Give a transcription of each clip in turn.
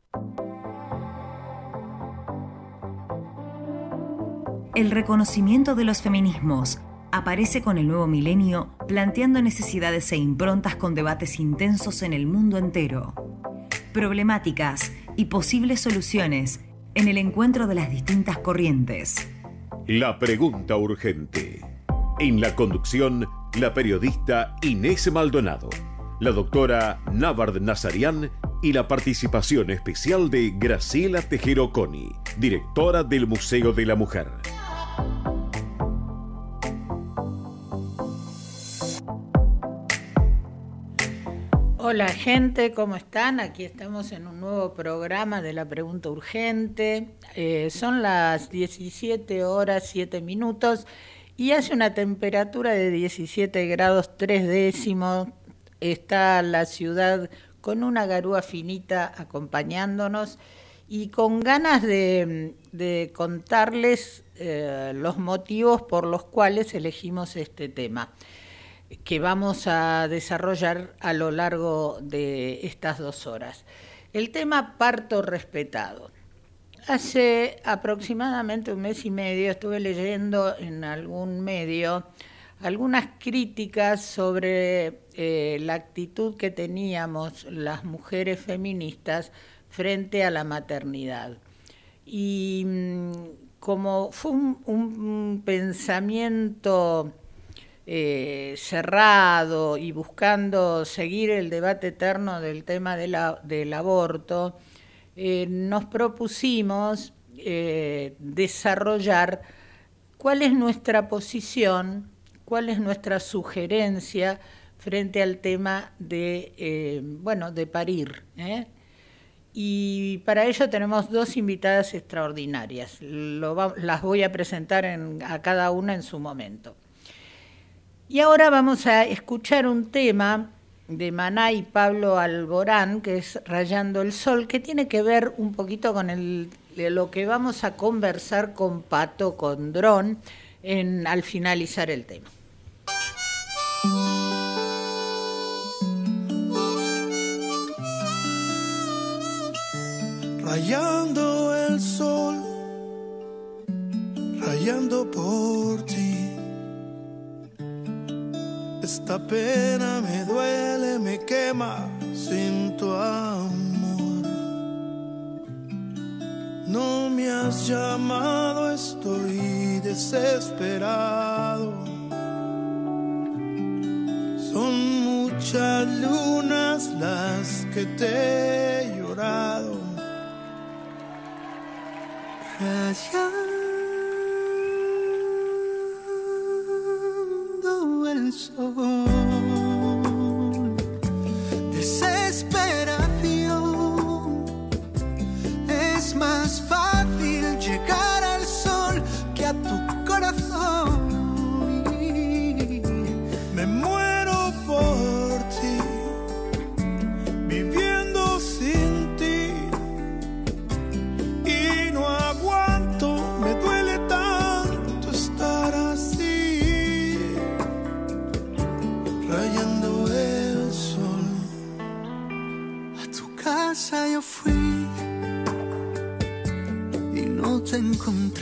El reconocimiento de los feminismos aparece con el nuevo milenio, planteando necesidades e improntas con debates intensos en el mundo entero. Problemáticas y posibles soluciones en el encuentro de las distintas corrientes. La pregunta urgente. En la conducción, la periodista Inés Maldonado, la doctora Nábard Nazarian y la participación especial de Graciela Tejero Coni, directora del Museo de la Mujer. Hola gente, ¿cómo están? Aquí estamos en un nuevo programa de la pregunta urgente. Son las 17 horas 7 minutos y hace una temperatura de 17 grados 3 décimos. Está la ciudad con una garúa finita acompañándonos y con ganas de contarles los motivos por los cuales elegimos este tema, que vamos a desarrollar a lo largo de estas 2 horas. El tema parto respetado. Hace aproximadamente 1 mes y medio estuve leyendo en algún medio algunas críticas sobre la actitud que teníamos las mujeres feministas frente a la maternidad. Y como fue un pensamiento cerrado y buscando seguir el debate eterno del tema del aborto, nos propusimos desarrollar cuál es nuestra posición, cuál es nuestra sugerencia frente al tema de parir. Y para ello tenemos 2 invitadas extraordinarias. Las voy a presentar a cada una en su momento. Y ahora vamos a escuchar un tema de Maná y Pablo Alborán, que es Rayando el Sol, que tiene que ver un poquito con lo que vamos a conversar con Pato Condrón al finalizar el tema. Rayando el sol, rayando por ti. Esta pena me duele, me quema sin tu amor. No me has llamado, estoy desesperado. Son muchas lunas las que te he llorado. Rayando el sol, desesperación. Es más fácil llegar al sol que a tu corazón. Me muero por ti, viviendo sin ti, y no aguanto, me duele tanto estar así. Rayando el sol, a tu casa yo fui y no te encontré.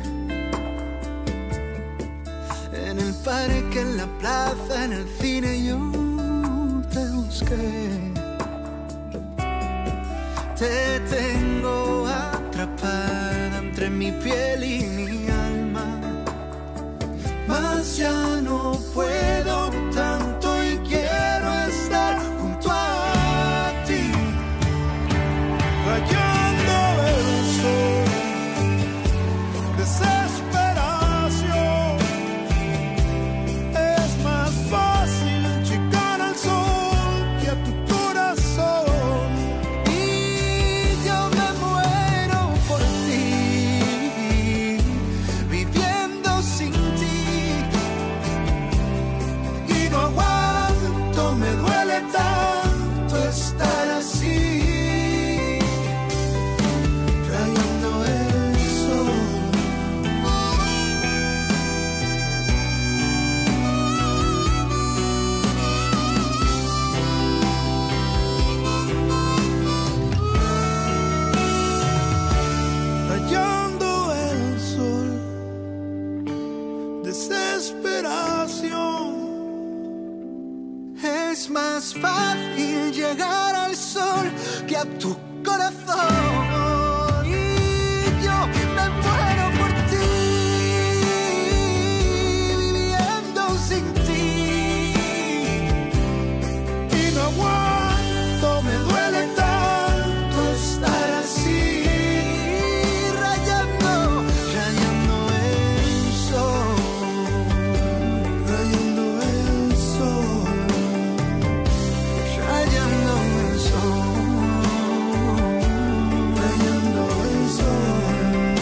En el parque, en la plaza, en el cine yo te busqué. Te tengo atrapada entre mi piel y mi alma, mas ya no puedo tanto y quiero estar junto a ti. Rayando el sol, desesperación. Es más fácil llegar al sol que a tu corazón. Y yo me muero por ti, viviendo sin ti. Y no aguanto, me duele tanto estar así. a tu corazón. Y yo me muero por ti, viviendo sin ti. Y no aguanto, me duele tanto estar así, rayando el sol, rayando el sol, rayando el sol, rayando el sol.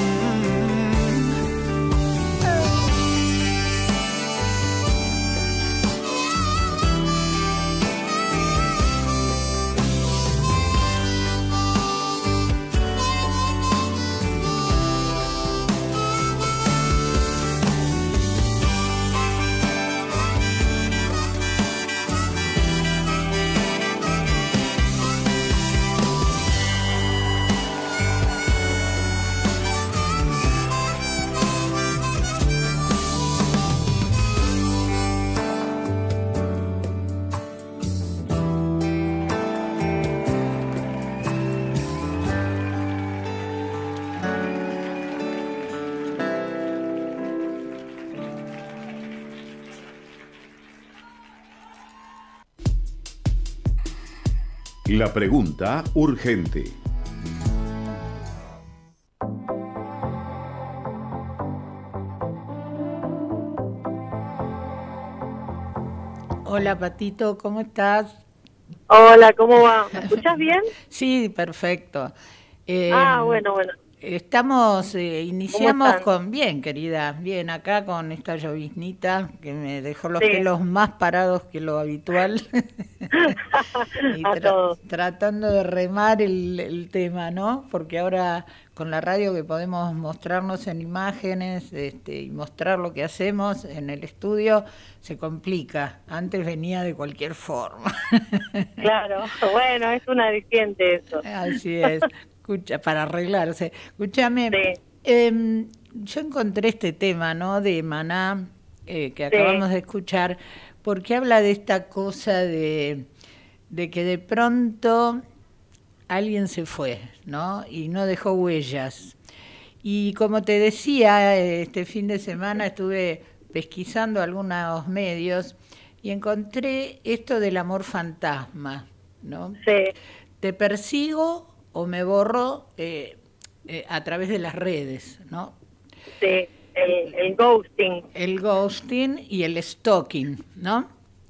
La pregunta urgente. Hola Patito, ¿cómo estás? Hola, ¿cómo va? ¿Me escuchás bien? Sí, perfecto. Bueno. Iniciamos están? con, bien querida, bien acá con esta lloviznita que me dejó los Sí. pelos más parados que lo habitual. Y A todos. tratando de remar el tema, ¿no? Porque ahora con la radio que podemos mostrarnos en imágenes y mostrar lo que hacemos en el estudio, se complica. Antes venía de cualquier forma. Claro, bueno, es un aliciente eso. Así es. Escucha, para arreglarse. Escúchame, Sí. yo encontré este tema, ¿no? De Maná, que Sí. acabamos de escuchar, porque habla de esta cosa de que de pronto alguien se fue, ¿no? Y no dejó huellas. Y como te decía, este fin de semana estuve pesquisando algunos medios y encontré esto del amor fantasma, ¿no? Sí, Te persigo o me borro a través de las redes, ¿no? sí, el ghosting. El ghosting y el stalking, ¿no?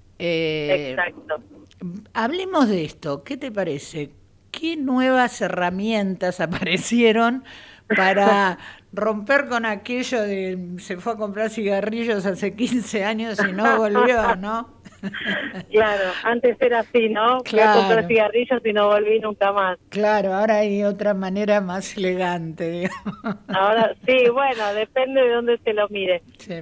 Exacto. Hablemos de esto, ¿qué te parece? ¿Qué nuevas herramientas aparecieron para romper con aquello de se fue a comprar cigarrillos hace 15 años y no volvió, ¿no? Claro, antes era así, ¿no? Fui a Claro. comprar cigarrillos y no volví nunca más. Claro, ahora hay otra manera más elegante, digamos. Ahora, sí, bueno, depende de dónde se lo mire. Sí.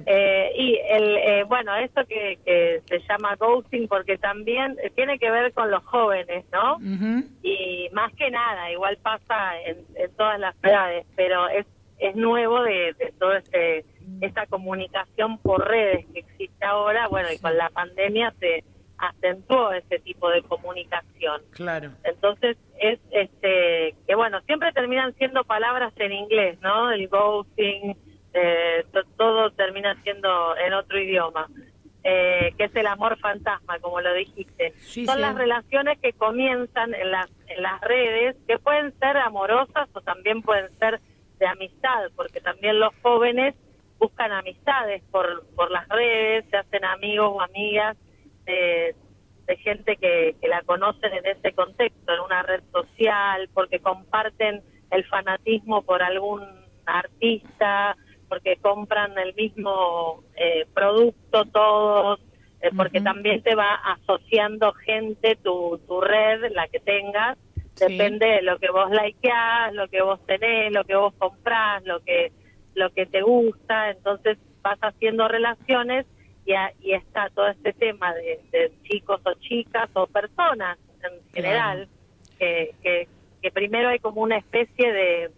Bueno, esto que se llama ghosting, porque también tiene que ver con los jóvenes, ¿no? Ujú. Y más que nada, igual pasa en todas las edades, pero es nuevo de toda esta comunicación por redes que existe ahora, bueno, y con la pandemia se acentuó ese tipo de comunicación. Claro. Entonces es que bueno, siempre terminan siendo palabras en inglés, ¿no? El ghosting, todo termina siendo en otro idioma, que es el amor fantasma, como lo dijiste. Sí, Son sí. las relaciones que comienzan en las redes, que pueden ser amorosas o también pueden ser de amistad, porque también los jóvenes buscan amistades por las redes, se hacen amigos o amigas de gente que la conocen en ese contexto, en una red social, porque comparten el fanatismo por algún artista, porque compran el mismo producto todos, porque también te va asociando gente, tu red, la que tengas, Sí. depende de lo que vos likeás, lo que vos tenés, lo que vos comprás, lo que te gusta, entonces vas haciendo relaciones y está todo este tema de chicos o chicas o personas en general, que primero hay como una especie de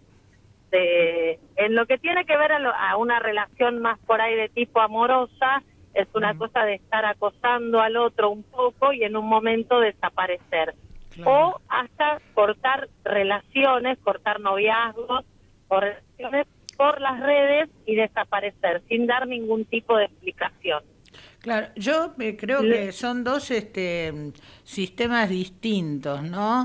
en lo que tiene que ver a una relación más por ahí de tipo amorosa, es una cosa de estar acosando al otro un poco y en un momento desaparecer. o hasta cortar relaciones, cortar noviazgos o relaciones por las redes y desaparecer sin dar ningún tipo de explicación. Claro, yo creo que son dos sistemas distintos, ¿no?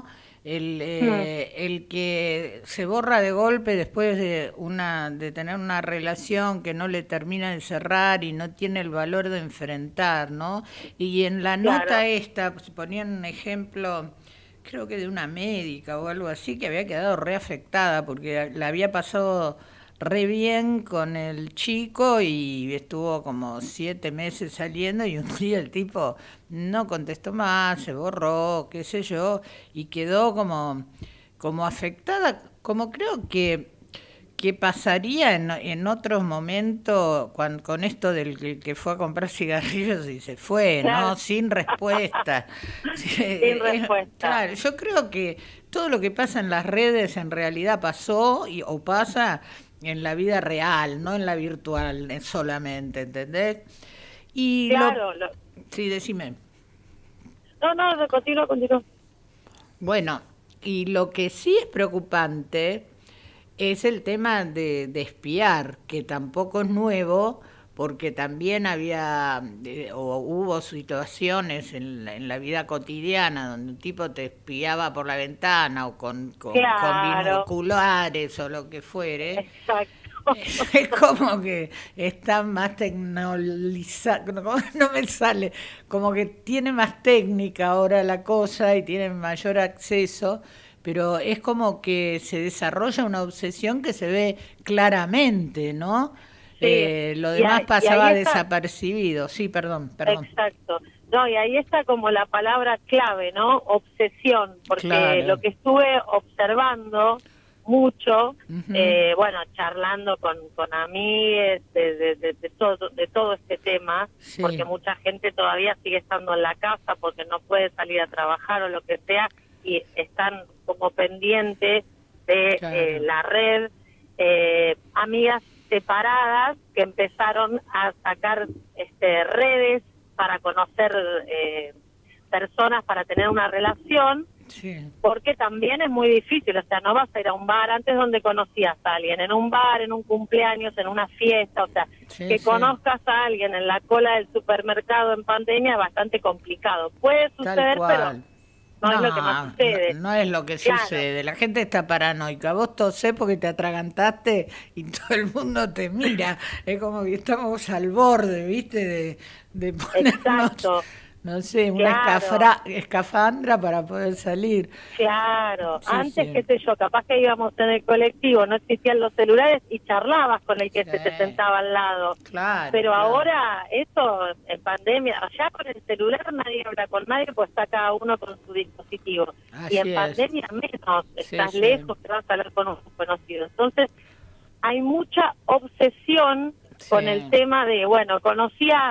El que se borra de golpe después de tener una relación que no le termina de cerrar y no tiene el valor de enfrentar, ¿no? Y en la nota esta ponían un ejemplo, creo que de una médica o algo así, que había quedado reafectada porque la había pasado re bien con el chico y estuvo como 7 meses saliendo y un día el tipo no contestó más, se borró, qué sé yo, y quedó como afectada, como creo que pasaría en otros momentos con esto del que fue a comprar cigarrillos y se fue, Claro. ¿no? Sin respuesta. Sin respuesta. Claro, yo creo que todo lo que pasa en las redes en realidad pasó o pasa en la vida real, no en la virtual solamente, ¿entendés? Y Claro. Sí, decime. No, continúa. Bueno, y lo que sí es preocupante es el tema de espiar, que tampoco es nuevo, porque también había o hubo situaciones en la vida cotidiana donde un tipo te espiaba por la ventana o con binoculares o lo que fuere. Exacto. Es como que están más tecnologizados, no me sale, como que tiene más técnica ahora la cosa y tienen mayor acceso, pero es como que se desarrolla una obsesión que se ve claramente, ¿no? Sí. Lo demás y pasaba ahí está, desapercibido. Sí, perdón. Exacto. No, y ahí está como la palabra clave, ¿no? Obsesión, porque Claro. lo que estuve observando mucho, bueno, charlando con amigues de todo este tema, Sí. porque mucha gente todavía sigue estando en la casa porque no puede salir a trabajar o lo que sea, y están como pendientes de Claro. la red, amigas separadas que empezaron a sacar redes para conocer personas, para tener una relación, Sí. porque también es muy difícil, o sea, no vas a ir a un bar, antes donde conocías a alguien, en un bar, en un cumpleaños, en una fiesta, o sea, Sí, que sí. conozcas a alguien en la cola del supermercado en pandemia es bastante complicado. Puede Tal suceder, pero cual. no es lo que más sucede. No es lo que Claro. sucede. La gente está paranoica. Vos tosés porque te atragantaste y todo el mundo te mira. Es como que estamos al borde, ¿viste? De ponernos, Exacto. no sé, una Claro. escafandra para poder salir. Claro, Sí, antes, sí. qué sé yo, capaz que íbamos en el colectivo, no existían los celulares y charlabas con el que Sí. se te sentaba al lado. Claro. Pero claro. ahora, eso en pandemia, ya con el celular nadie habla con nadie, pues está cada uno con su dispositivo. Así Y en es. pandemia menos, estás sí. lejos, te vas a hablar con un desconocido. Entonces, hay mucha obsesión con Sí. el tema de, bueno, conocía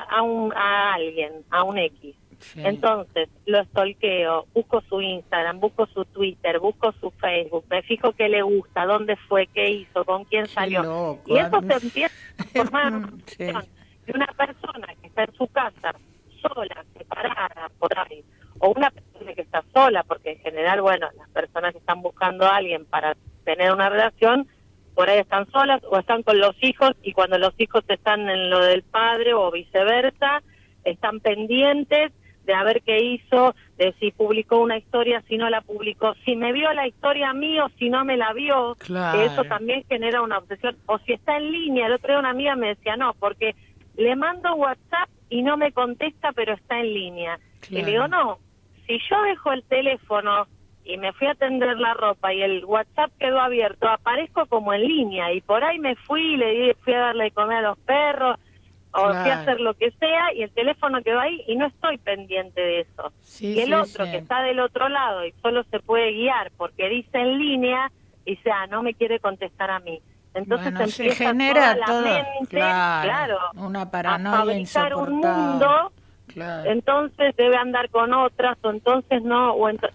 a alguien, a un X. Sí. Entonces, lo stalkeo, busco su Instagram, busco su Twitter, busco su Facebook, me fijo qué le gusta, dónde fue, qué hizo, con quién Qué salió. loco, Y eso a mí- se empieza a formar una Sí. obsesión de una persona que está en su casa, sola, separada por ahí, o una persona que está sola, porque en general, bueno, las personas que están buscando a alguien para tener una relación, por ahí están solas o están con los hijos, y cuando los hijos están en lo del padre o viceversa, están pendientes de a ver qué hizo, de si publicó una historia, si no la publicó, si me vio la historia a mí o si no me la vio, Claro. que eso también genera una obsesión. O si está en línea, el otro día una amiga me decía, no, porque le mando WhatsApp y no me contesta, pero está en línea. Claro. Y le digo, no, si yo dejo el teléfono y me fui a tender la ropa y el WhatsApp quedó abierto, aparezco como en línea, y por ahí me fui, fui a darle de comer a los perros, o fui a Claro. hacer lo que sea, y el teléfono quedó ahí y no estoy pendiente de eso. Sí, Y el sí, otro sí. que está del otro lado y solo se puede guiar porque dice en línea, dice, no me quiere contestar a mí. Entonces Bueno, se empieza genera toda todo, la mente, claro, una a paranoia fabricar un insoportable. mundo, Claro. entonces debe andar con otras, o entonces no,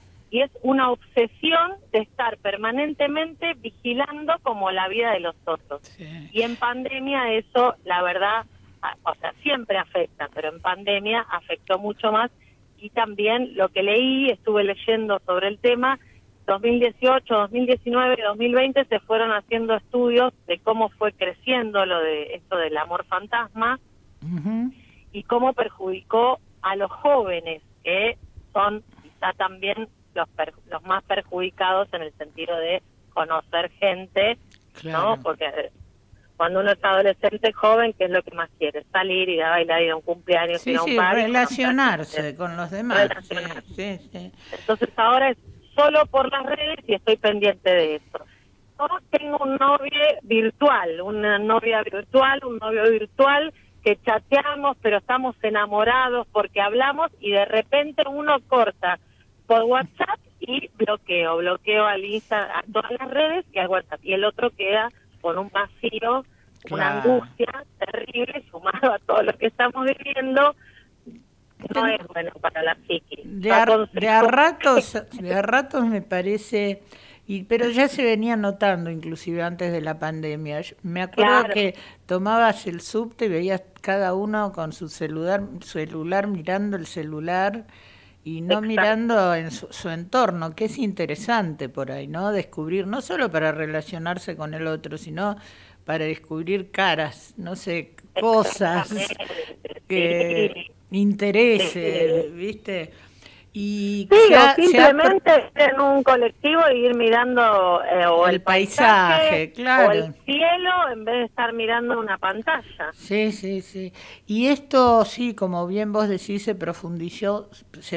y es una obsesión de estar permanentemente vigilando como la vida de los otros. Sí. Y en pandemia eso, la verdad, o sea, siempre afecta, pero en pandemia afectó mucho más, y también lo que leí, estuve leyendo sobre el tema. 2018, 2019 y 2020 se fueron haciendo estudios de cómo fue creciendo lo de esto del amor fantasma y cómo perjudicó a los jóvenes, que son quizá también los más perjudicados en el sentido de conocer gente, Claro. ¿no? Porque cuando uno es adolescente joven, ¿qué es lo que más quiere? Salir, ir a bailar, ir a un cumpleaños, ir Sí, a un sí, bar. relacionarse con los demás. Sí, Relacionarse. sí, sí. Entonces ahora es solo por las redes y estoy pendiente de eso. Yo tengo un novio virtual, una novia virtual, un novio virtual que chateamos, pero estamos enamorados porque hablamos y de repente uno corta por WhatsApp y bloqueo al Insta, a todas las redes y al WhatsApp. Y el otro queda con un vacío, una Claro. angustia terrible sumado a todo lo que estamos viviendo. No es bueno para la psiquis. De a ratos me parece, pero ya se venía notando inclusive antes de la pandemia. Me acuerdo Claro. que tomabas el subte y veías cada uno con su celular mirando el celular y no Exacto. mirando en su entorno, que es interesante por ahí, ¿no? Descubrir, no solo para relacionarse con el otro, sino para descubrir caras, no sé, cosas, Sí. intereses, Sí. ¿viste? Y Sí, o simplemente ir en un colectivo e ir mirando o el paisaje, claro. o el cielo en vez de estar mirando una pantalla. Sí, sí, sí. Y esto, sí, como bien vos decís, se profundizó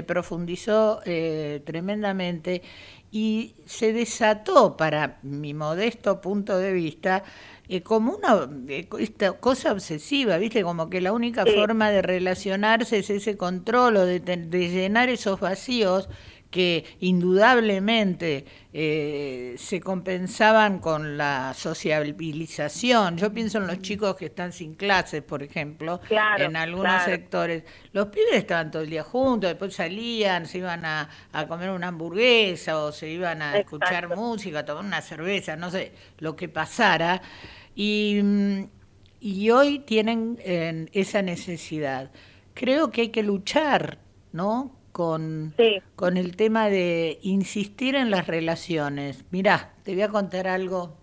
tremendamente y se desató, para mi modesto punto de vista, como esta cosa obsesiva, ¿viste? Como que la única forma de relacionarse es ese control o de llenar esos vacíos que indudablemente se compensaban con la sociabilización. Yo pienso en los chicos que están sin clases, por ejemplo, Claro, en algunos sectores. Los pibes estaban todo el día juntos, después salían, se iban a comer una hamburguesa o se iban a escuchar música, a tomar una cerveza, no sé, lo que pasara. Y hoy tienen esa necesidad. Creo que hay que luchar, ¿no? Con el tema de insistir en las relaciones. Mirá, te voy a contar algo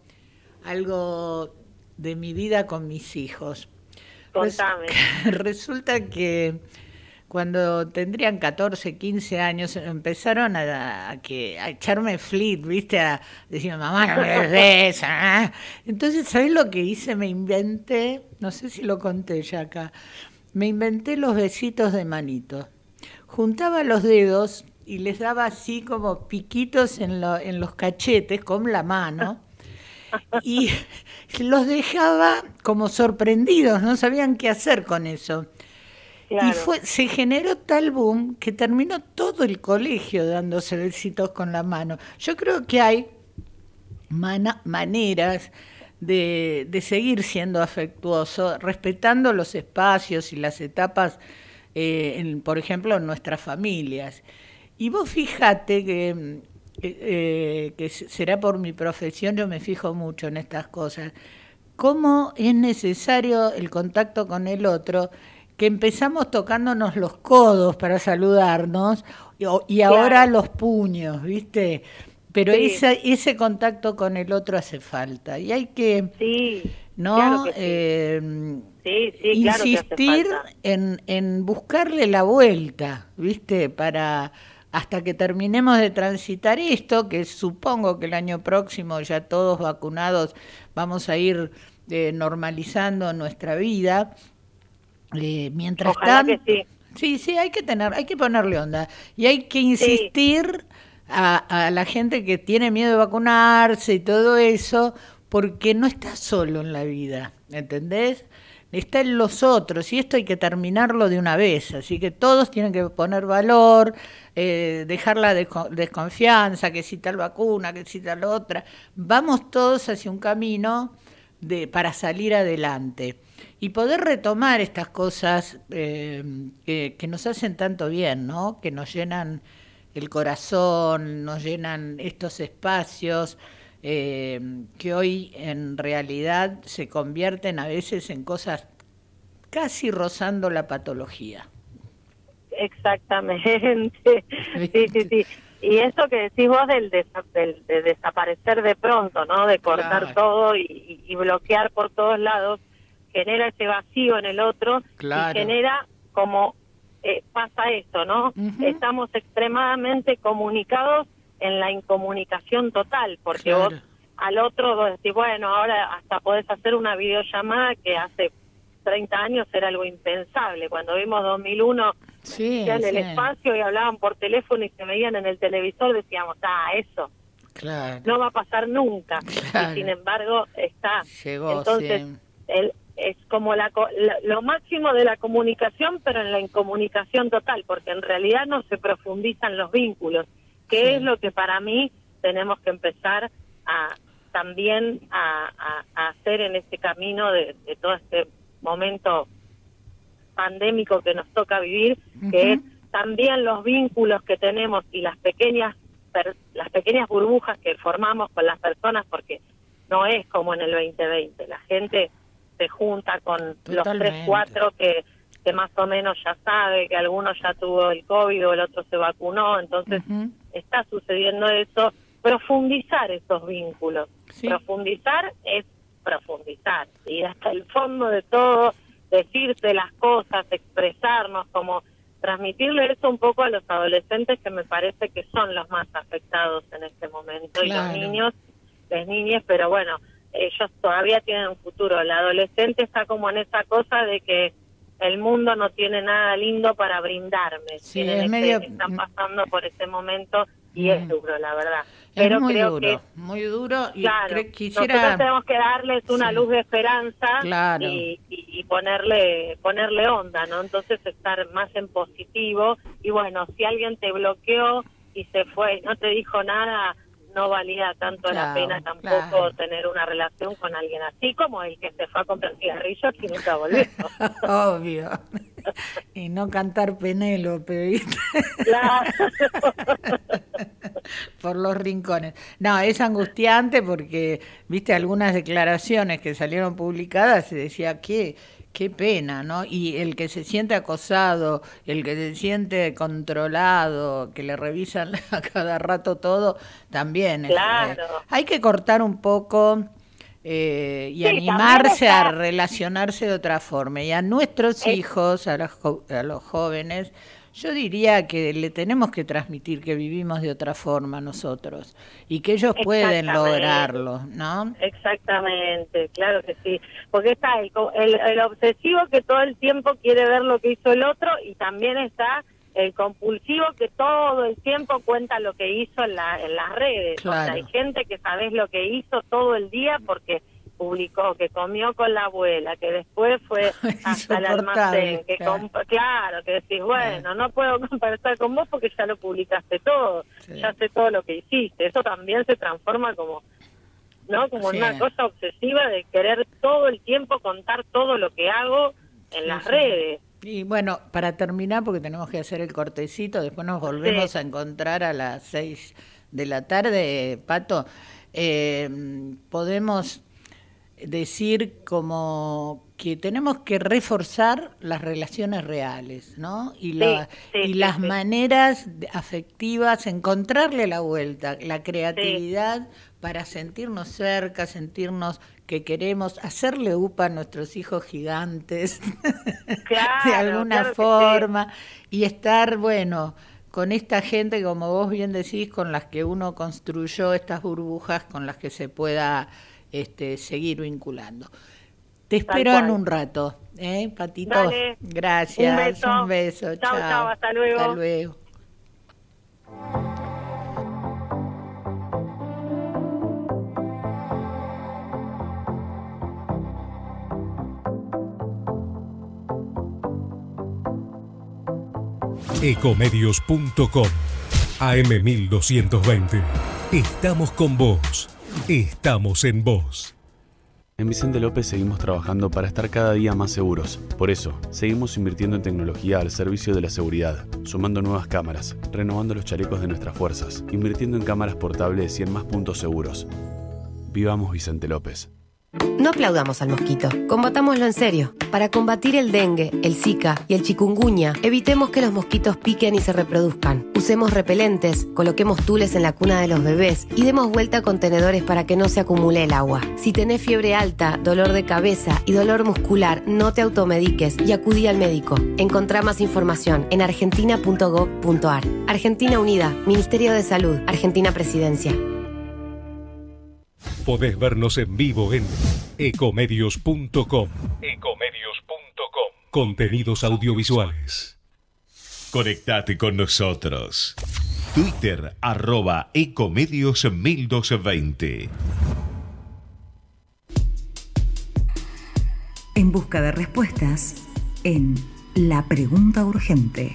de mi vida con mis hijos. Contame. Resulta que cuando tendrían 14, 15 años, empezaron a echarme flit, ¿viste? A decirme, mamá, no me des besos. Entonces, ¿sabés lo que hice? Me inventé, no sé si lo conté ya acá, me inventé los besitos de manito. Juntaba los dedos y les daba así como piquitos en los cachetes con la mano y los dejaba como sorprendidos, no sabían qué hacer con eso. Claro. Y se generó tal boom que terminó todo el colegio dándose besitos con la mano. Yo creo que hay maneras de seguir siendo afectuoso, respetando los espacios y las etapas, por ejemplo, en nuestras familias. Y vos fíjate que será por mi profesión, yo me fijo mucho en estas cosas, cómo es necesario el contacto con el otro, que empezamos tocándonos los codos para saludarnos y ahora los puños, ¿viste? Pero ese contacto con el otro hace falta y hay que, ¿no? Claro que insistir claro en buscarle la vuelta, ¿viste? Hasta que terminemos de transitar esto, que supongo que el año próximo ya todos vacunados vamos a ir normalizando nuestra vida. Mientras tanto, sí, hay que ponerle onda y hay que insistir a la gente que tiene miedo de vacunarse y todo eso, porque no está solo en la vida, ¿entendés? Está en los otros y esto hay que terminarlo de una vez, así que todos tienen que poner valor, dejar la desconfianza, que si tal vacuna, que si tal otra, vamos todos hacia un camino para salir adelante y poder retomar estas cosas que nos hacen tanto bien, ¿no? Que nos llenan el corazón, nos llenan estos espacios que hoy en realidad se convierten a veces en cosas casi rozando la patología. Exactamente. Sí. Y eso que decís vos de desaparecer de pronto, ¿no? De cortar todo y bloquear por todos lados, genera ese vacío en el otro y genera como pasa esto, ¿no? Estamos extremadamente comunicados en la incomunicación total, porque vos al otro vos decís, bueno, ahora hasta podés hacer una videollamada que hace 30 años era algo impensable. Cuando vimos 2001 en el espacio y hablaban por teléfono y se veían en el televisor, decíamos, eso no va a pasar nunca. Y sin embargo está. Llegó, entonces es como lo máximo de la comunicación, pero en la incomunicación total, porque en realidad no se profundizan los vínculos, que es lo que para mí tenemos que empezar también a hacer en este camino de todo este momento pandémico que nos toca vivir, que es también los vínculos que tenemos y las pequeñas burbujas que formamos con las personas, porque no es como en el 2020, la gente se junta con los 3, 4 que más o menos ya sabe, que alguno ya tuvo el COVID o el otro se vacunó, entonces está sucediendo eso. Profundizar esos vínculos, profundizar es profundizar, ir hasta el fondo de todo, decirse las cosas, expresarnos, como transmitirle eso un poco a los adolescentes, que me parece que son los más afectados en este momento, y los niños, las niñas, pero bueno, ellos todavía tienen un futuro. El adolescente está como en esa cosa de que el mundo no tiene nada lindo para brindarme, están pasando por ese momento y es duro, la verdad. Pero es muy creo duro, que muy duro. Y nosotros tenemos que darles una luz de esperanza y ponerle onda, ¿no? Entonces estar más en positivo. Y bueno, si alguien te bloqueó y se fue y no te dijo nada, no valía tanto la pena tampoco tener una relación con alguien así, como el que se fue a comprar cigarrillos y nunca volvió. Obvio. Y no cantar Penélope, ¿viste? Claro. Por los rincones. No, es angustiante porque, viste, algunas declaraciones que salieron publicadas, se decía qué pena, ¿no? Y el que se siente acosado, el que se siente controlado, que le revisan a cada rato todo, también. Claro. Hay que cortar un poco y animarse a relacionarse de otra forma. Y a nuestros hijos, a los jóvenes, yo diría que le tenemos que transmitir que vivimos de otra forma nosotros y que ellos pueden lograrlo, ¿no? Exactamente, claro que sí. Porque está el obsesivo que todo el tiempo quiere ver lo que hizo el otro, y también está el compulsivo que todo el tiempo cuenta lo que hizo en las redes. Claro. O sea, hay gente que sabés lo que hizo todo el día porque publicó que comió con la abuela, que después fue hasta el almacén, que que decís, bueno, no puedo conversar con vos porque ya lo publicaste todo, ya sé todo lo que hiciste. Eso también se transforma como, ¿no? Como una cosa obsesiva de querer todo el tiempo contar todo lo que hago en las redes. Y bueno, para terminar, porque tenemos que hacer el cortecito, después nos volvemos a encontrar a las 6 de la tarde, Pato, podemos decir como que tenemos que reforzar las relaciones reales, ¿no? Y las maneras afectivas, encontrarle la vuelta, la creatividad para sentirnos cerca, sentirnos que queremos, hacerle upa a nuestros hijos gigantes, de alguna forma, y estar, bueno, con esta gente, como vos bien decís, con las que uno construyó estas burbujas con las que se pueda seguir vinculando. Te espero en un rato, Patito. Dale. Gracias. Un beso. Chao. Hasta luego. Hasta luego. Ecomedios.com AM1220. Estamos con vos. Estamos en vos. En Vicente López seguimos trabajando para estar cada día más seguros. Por eso, seguimos invirtiendo en tecnología al servicio de la seguridad, sumando nuevas cámaras, renovando los chalecos de nuestras fuerzas, invirtiendo en cámaras portables y en más puntos seguros. Vivamos Vicente López. No aplaudamos al mosquito, combatámoslo en serio. Para combatir el dengue, el zika y el chikungunya, evitemos que los mosquitos piquen y se reproduzcan. Usemos repelentes, coloquemos tules en la cuna de los bebés y demos vuelta a contenedores para que no se acumule el agua. Si tenés fiebre alta, dolor de cabeza y dolor muscular, no te automediques y acudí al médico. Encontrá más información en argentina.gov.ar. Argentina Unida, Ministerio de Salud, Argentina Presidencia. Podés vernos en vivo en ecomedios.com. Contenidos audiovisuales. Conectate con nosotros. Twitter @ecomedios1220. En busca de respuestas en La Pregunta Urgente.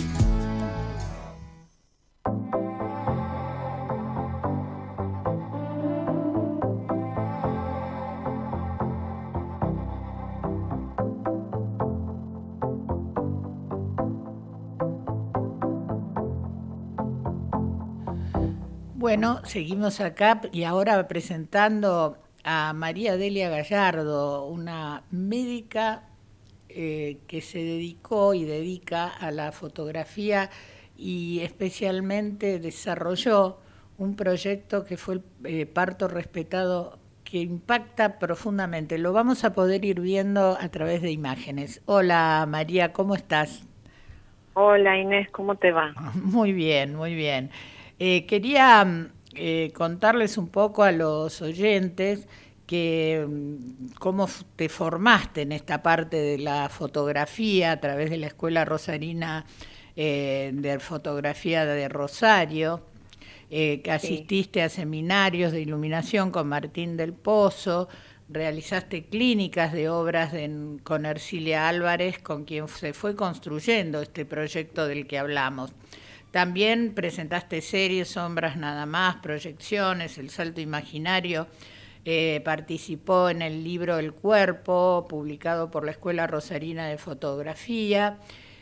Bueno, seguimos acá y ahora presentando a María Delia Gallardo, una médica que se dedicó y dedica a la fotografía y especialmente desarrolló un proyecto que fue el parto respetado, que impacta profundamente. Lo vamos a poder ir viendo a través de imágenes. Hola María, ¿cómo estás? Hola Inés, ¿cómo te va? Muy bien, muy bien. Quería contarles un poco a los oyentes que cómo te formaste en esta parte de la fotografía a través de la Escuela Rosarina de Fotografía de Rosario, que asististe a seminarios de iluminación con Martín del Pozo, realizaste clínicas de obras con Ercilia Álvarez, con quien se fue construyendo este proyecto del que hablamos. También presentaste series, Sombras Nada Más, Proyecciones, El Salto Imaginario. Participó en el libro El Cuerpo, publicado por la Escuela Rosarina de Fotografía.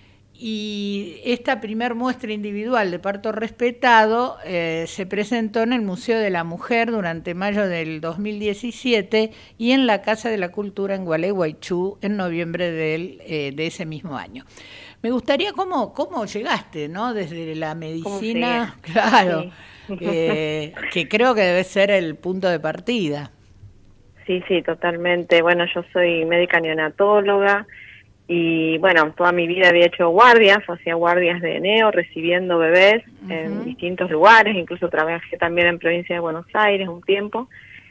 Y esta primer muestra individual de parto respetado se presentó en el Museo de la Mujer durante mayo del 2017 y en la Casa de la Cultura en Gualeguaychú en noviembre de ese mismo año. Me gustaría cómo llegaste, ¿no? Desde la medicina, claro, sí. Que creo que debe ser el punto de partida. Sí, totalmente. Bueno, yo soy médica neonatóloga y, bueno, toda mi vida había hecho guardias, hacía guardias de neo, recibiendo bebés en distintos lugares, incluso trabajé también en provincia de Buenos Aires un tiempo.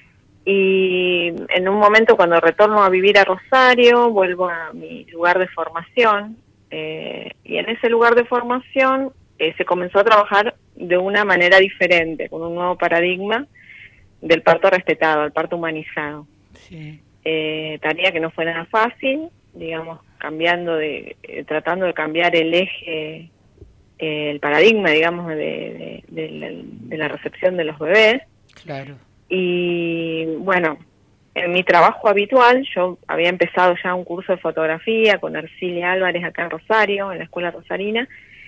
Y en un momento, cuando retorno a vivir a Rosario, vuelvo a mi lugar de formación. Y en ese lugar de formación se comenzó a trabajar de una manera diferente, con un nuevo paradigma del parto respetado, el parto humanizado. Sí. Tarea que no fue nada fácil, digamos, tratando de cambiar el eje, el paradigma, digamos, de la recepción de los bebés. Claro. Y bueno, en mi trabajo habitual, yo había empezado ya un curso de fotografía con Ercilia Álvarez acá en Rosario, en la Escuela Rosarina,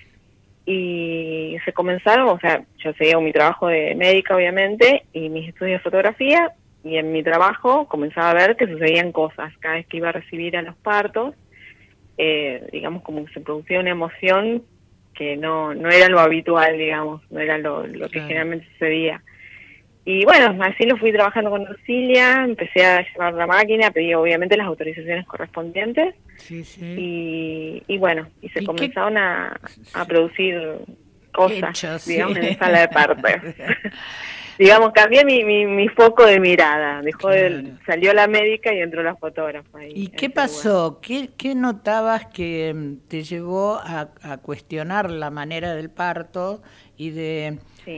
y se comenzaron, o sea, yo seguía con mi trabajo de médica, obviamente, y mis estudios de fotografía, y en mi trabajo comenzaba a ver que sucedían cosas. Cada vez que iba a recibir a los partos, digamos, como que se producía una emoción que no era lo habitual, digamos, no era lo que generalmente sucedía. Y bueno, así lo fui trabajando con Ercilia, empecé a llevar la máquina, pedí obviamente las autorizaciones correspondientes. Y bueno, y se comenzaron a producir cosas, digamos, en la sala de parto. Digamos, cambié mi foco de mirada, salió la médica y entró la fotógrafa. ¿Y qué pasó? ¿Qué notabas que te llevó a cuestionar la manera del parto y de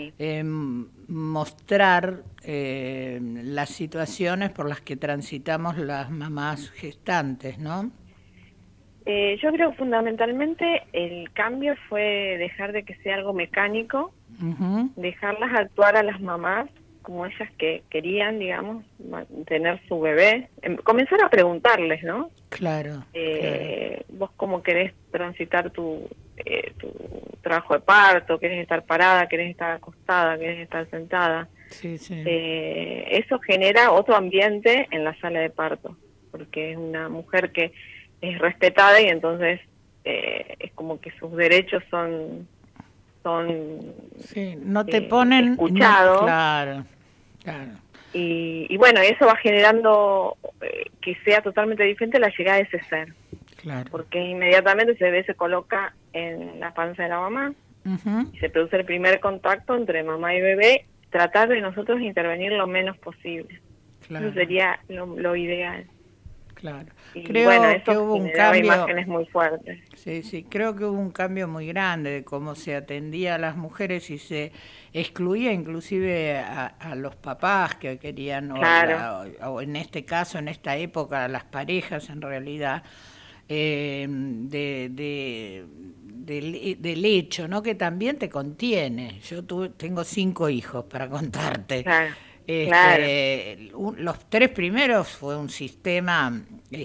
mostrar las situaciones por las que transitamos las mamás gestantes, ¿no? Yo creo que fundamentalmente el cambio fue dejar de que sea algo mecánico, dejarlas actuar a las mamás como ellas que querían, digamos, tener su bebé, comenzar a preguntarles, ¿no? Claro. Vos cómo querés transitar tu trabajo de parto, querés estar parada, querés estar acostada, querés estar sentada. Sí, sí. Eso genera otro ambiente en la sala de parto, porque es una mujer que es respetada y entonces es como que sus derechos son sí, no te ponen escuchados. No, claro. Y bueno, eso va generando que sea totalmente diferente la llegada de ese ser. Claro. Porque inmediatamente ese bebé se coloca en la panza de la mamá y se produce el primer contacto entre mamá y bebé, tratar de nosotros intervenir lo menos posible. Claro. Eso sería lo ideal. Claro. Y Creo bueno, eso que hubo un cambio, imágenes muy fuertes. Sí, creo que hubo un cambio muy grande de cómo se atendía a las mujeres y se excluía inclusive a los papás que querían, claro. o en este caso, en esta época, a las parejas en realidad, del hecho, ¿no? Que también te contiene. Yo tengo 5 hijos para contarte. Claro. Los 3 primeros fue un sistema,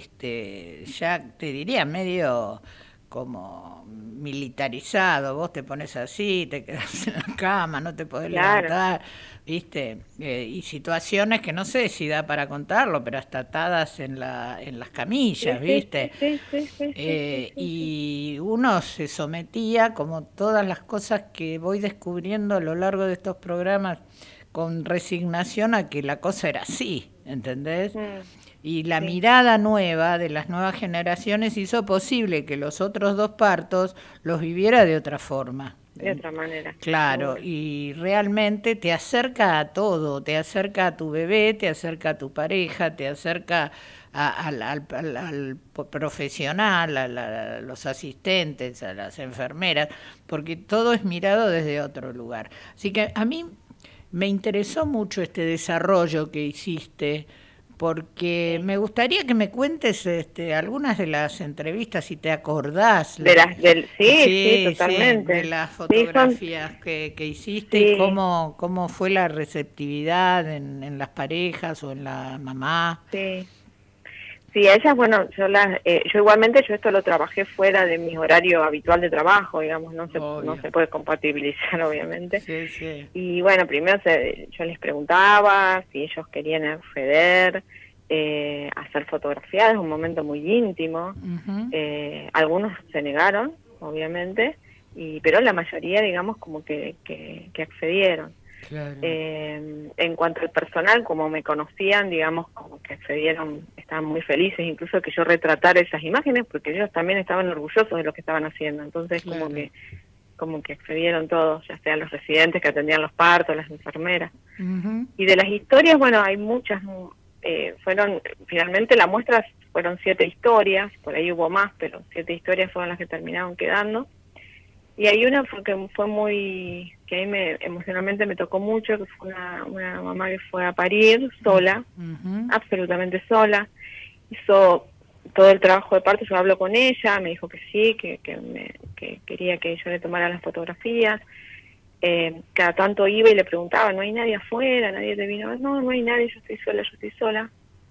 ya te diría medio como militarizado. Vos te pones así, te quedás en la cama, no te podés levantar, ¿viste? Y situaciones que no sé si da para contarlo, pero hasta atadas en las camillas, ¿viste? Sí. Y uno se sometía, como todas las cosas que voy descubriendo a lo largo de estos programas, con resignación a que la cosa era así, ¿entendés? Y la mirada nueva de las nuevas generaciones hizo posible que los otros 2 partos los viviera de otra forma. De otra manera. Claro, y realmente te acerca a todo, te acerca a tu bebé, te acerca a tu pareja, te acerca al profesional, a los asistentes, a las enfermeras, porque todo es mirado desde otro lugar. Así que a mí me interesó mucho este desarrollo que hiciste, porque me gustaría que me cuentes algunas de las entrevistas, si te acordás. Sí, totalmente. De las fotografías que hiciste y cómo fue la receptividad en las parejas o en la mamá. Sí, a ellas, bueno, yo igualmente esto lo trabajé fuera de mi horario habitual de trabajo, digamos, no se puede compatibilizar, obviamente. Sí. Y bueno, primero yo les preguntaba si ellos querían acceder, hacer fotografías, es un momento muy íntimo. Algunos se negaron, obviamente, pero la mayoría, digamos, como que accedieron. Claro. En cuanto al personal, como me conocían, digamos, como que accedieron, estaban muy felices, incluso que yo retratara esas imágenes, porque ellos también estaban orgullosos de lo que estaban haciendo. Entonces, claro, como que accedieron todos, ya sean los residentes que atendían los partos, las enfermeras. Y de las historias, bueno, hay muchas. Finalmente la muestra fueron 7 historias, por ahí hubo más, pero 7 historias fueron las que terminaron quedando. Y hay una que fue muy, que a mí emocionalmente me tocó mucho, que fue una mamá que fue a parir sola, absolutamente sola. Hizo todo el trabajo de parto, yo hablo con ella, me dijo que sí, que quería que yo le tomara las fotografías. Cada tanto iba y le preguntaba, ¿no hay nadie afuera? ¿Nadie te vino a ver? No hay nadie, yo estoy sola.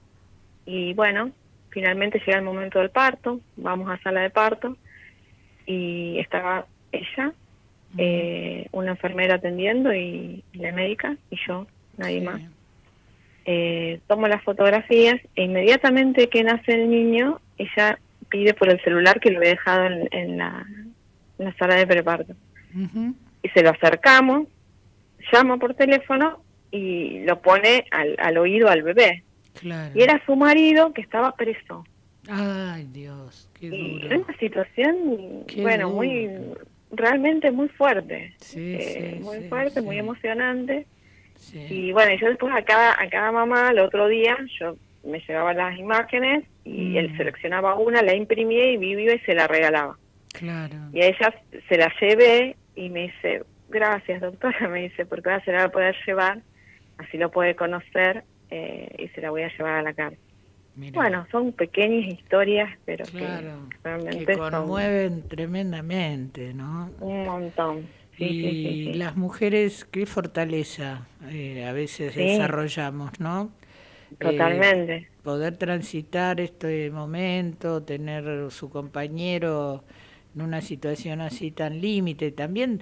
Y bueno, finalmente llega el momento del parto, vamos a sala de parto, y estaba ella, una enfermera atendiendo y la médica y yo, nadie más. Tomo las fotografías e inmediatamente que nace el niño, ella pide por el celular que lo había dejado en la sala de preparto. Y se lo acercamos, llama por teléfono y lo pone al oído al bebé. Claro. Y era su marido que estaba preso. Ay, Dios, qué duro. Y era una situación, realmente muy fuerte. Muy fuerte, muy emocionante. Y bueno, yo después a cada mamá, el otro día, yo me llevaba las imágenes y él seleccionaba una, la imprimía y vivía y se la regalaba. Claro. Y a ella se la llevé y me dice, gracias doctora, me dice, porque ahora se la va a poder llevar, así lo puede conocer y se la voy a llevar a la cárcel. Mirá. Bueno, son pequeñas historias, pero claro, que realmente conmueven tremendamente, ¿no? Un montón. Sí. Las mujeres, qué fortaleza a veces desarrollamos, ¿no? Totalmente. Poder transitar este momento, tener su compañero en una situación así tan límite. También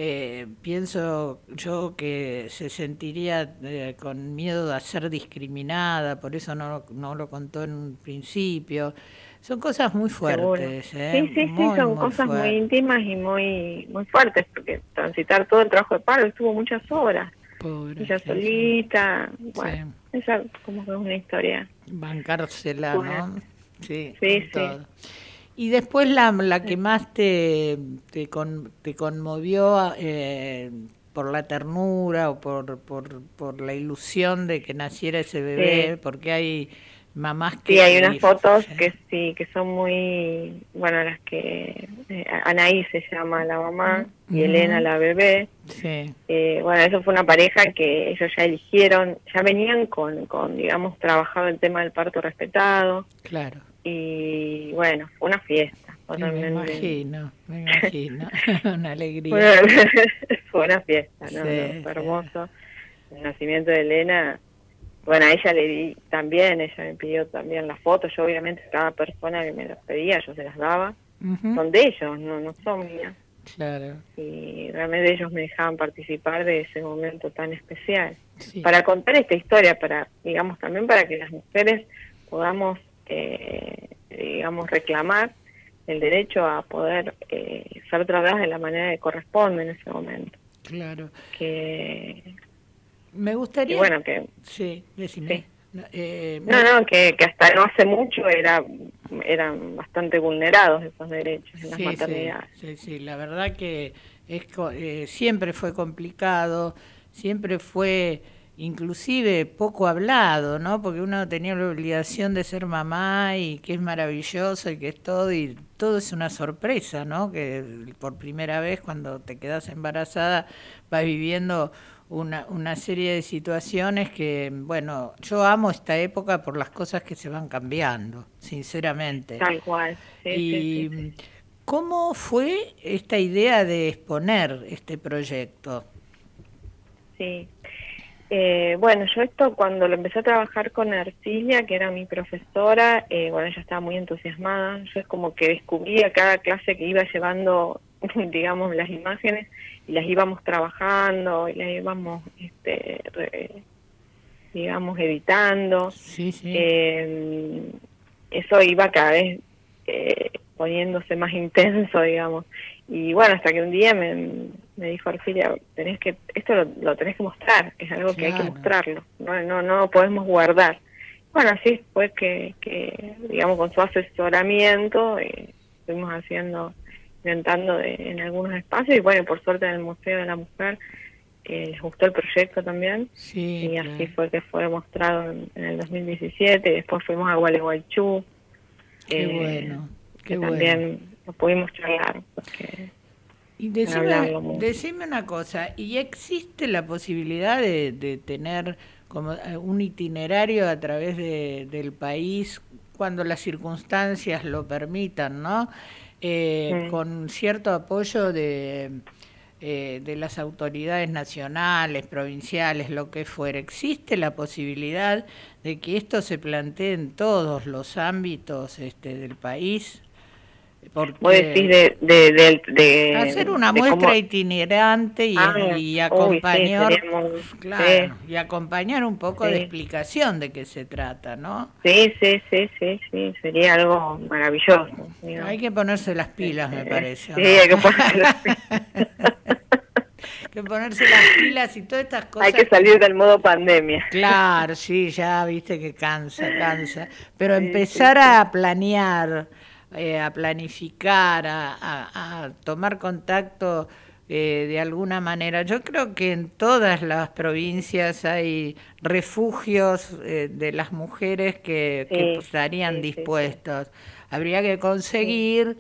pienso yo que se sentiría con miedo a ser discriminada, por eso no lo contó en un principio. Son cosas muy fuertes. Sí, son cosas muy íntimas y muy fuertes, porque transitar todo el trabajo de parto estuvo muchas horas. Pobre, ella solita, bueno, esa como que es una historia. Bancársela, ¿no? Sí, sí. Todo. Y después la que más te conmovió por la ternura o por la ilusión de que naciera ese bebé, porque hay mamás que... Sí, hay unas fotos que son muy, bueno, las que Anaí se llama la mamá y Elena la bebé. Sí. Bueno, eso fue una pareja que ellos ya eligieron, ya venían con digamos, trabajado el tema del parto respetado. Claro. Y bueno, fue una fiesta. Sí, me imagino, una alegría. Bueno, fue una fiesta, ¿no? Sí, fue hermoso. El nacimiento de Elena, bueno, a ella le di también, ella me pidió también las fotos. Yo obviamente cada persona que me las pedía, yo se las daba. Son de ellos, no son mías. Claro. Y realmente ellos me dejaban participar de ese momento tan especial. Sí. Para contar esta historia, digamos, también para que las mujeres podamos, digamos, reclamar el derecho a poder ser tratadas de la manera que corresponde en ese momento. Claro. Que me gustaría... Y bueno, que... Sí, decime. Sí. Que hasta no hace mucho eran bastante vulnerados esos derechos en las maternidades. Sí, la verdad que siempre fue complicado, siempre fue inclusive poco hablado, ¿no? Porque uno tenía la obligación de ser mamá y que es maravilloso y que es todo, y todo es una sorpresa, ¿no? Que por primera vez cuando te quedas embarazada vas viviendo una serie de situaciones que, bueno, yo amo esta época por las cosas que se van cambiando, sinceramente. Tal cual. Sí. ¿Cómo fue esta idea de exponer este proyecto? Sí. Bueno, yo esto cuando lo empecé a trabajar con Ercilia, que era mi profesora, bueno, ella estaba muy entusiasmada. Yo es como que descubría cada clase que iba llevando, digamos, las imágenes y las íbamos trabajando y las íbamos, digamos, editando. Sí. Eso iba cada vez poniéndose más intenso, digamos. Y bueno, hasta que un día me dijo Ercilia, esto lo tenés que mostrar, es algo que hay que mostrarlo, no lo podemos guardar. Bueno, así fue que digamos, con su asesoramiento fuimos inventando en algunos espacios, y bueno, por suerte en el Museo de la Mujer les gustó el proyecto también, y así fue que fue mostrado en el 2017, y después fuimos a Gualeguaychú. Qué bueno, qué bueno. También lo pudimos charlar, porque... Y decime una cosa, ¿y existe la posibilidad de tener como un itinerario a través del país cuando las circunstancias lo permitan, ¿no? Con cierto apoyo de las autoridades nacionales, provinciales, lo que fuera? ¿Existe la posibilidad de que esto se plantee en todos los ámbitos del país? Porque vos decís de hacer una muestra itinerante y acompañar, y acompañar un poco de explicación de qué se trata, ¿no? Sí, sería algo maravilloso. Digamos. Hay que ponerse las pilas, me parece. Sí, ¿no? Hay que ponerse las pilas. Que ponerse las pilas y todas estas cosas. Hay que salir del modo pandemia. Claro, sí, ya viste que cansa. Pero empezar a planear, a planificar, a tomar contacto de alguna manera. Yo creo que en todas las provincias hay refugios de las mujeres que estarían dispuestos. Habría que conseguir...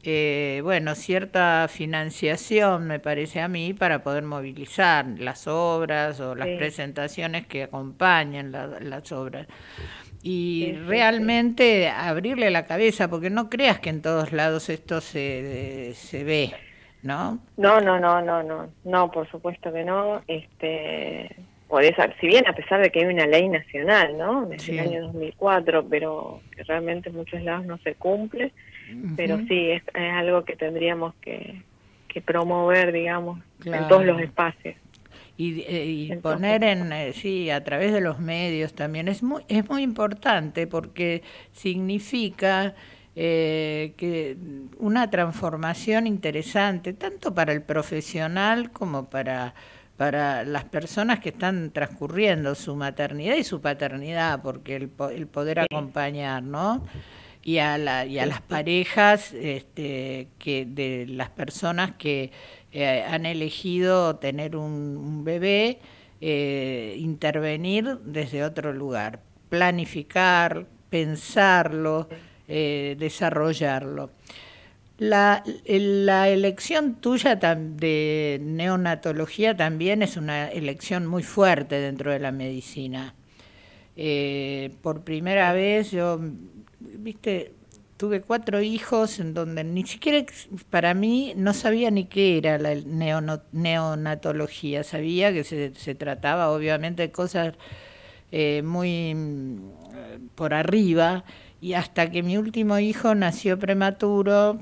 cierta financiación, me parece a mí, para poder movilizar las obras o las presentaciones que acompañan las obras. Y realmente abrirle la cabeza, porque no creas que en todos lados esto se ve, ¿no? No, por supuesto que no. por eso, si bien a pesar de que hay una ley nacional, ¿no? Desde el año 2004, pero que realmente en muchos lados no se cumple, pero sí, es algo que tendríamos que promover, digamos, en todos los espacios. Y poner sí, a través de los medios también es muy importante, porque significa que una transformación interesante, tanto para el profesional como para las personas que están transcurriendo su maternidad y su paternidad, porque el poder acompañar, ¿no? Y a las parejas que de las personas que han elegido tener un bebé, intervenir desde otro lugar, planificar, pensarlo, desarrollarlo. La elección tuya de neonatología también es una elección muy fuerte dentro de la medicina. Por primera vez yo, tuve 4 hijos en donde ni siquiera para mí no sabía ni qué era la neonatología. Sabía que se trataba obviamente de cosas muy por arriba, y hasta que mi último hijo nació prematuro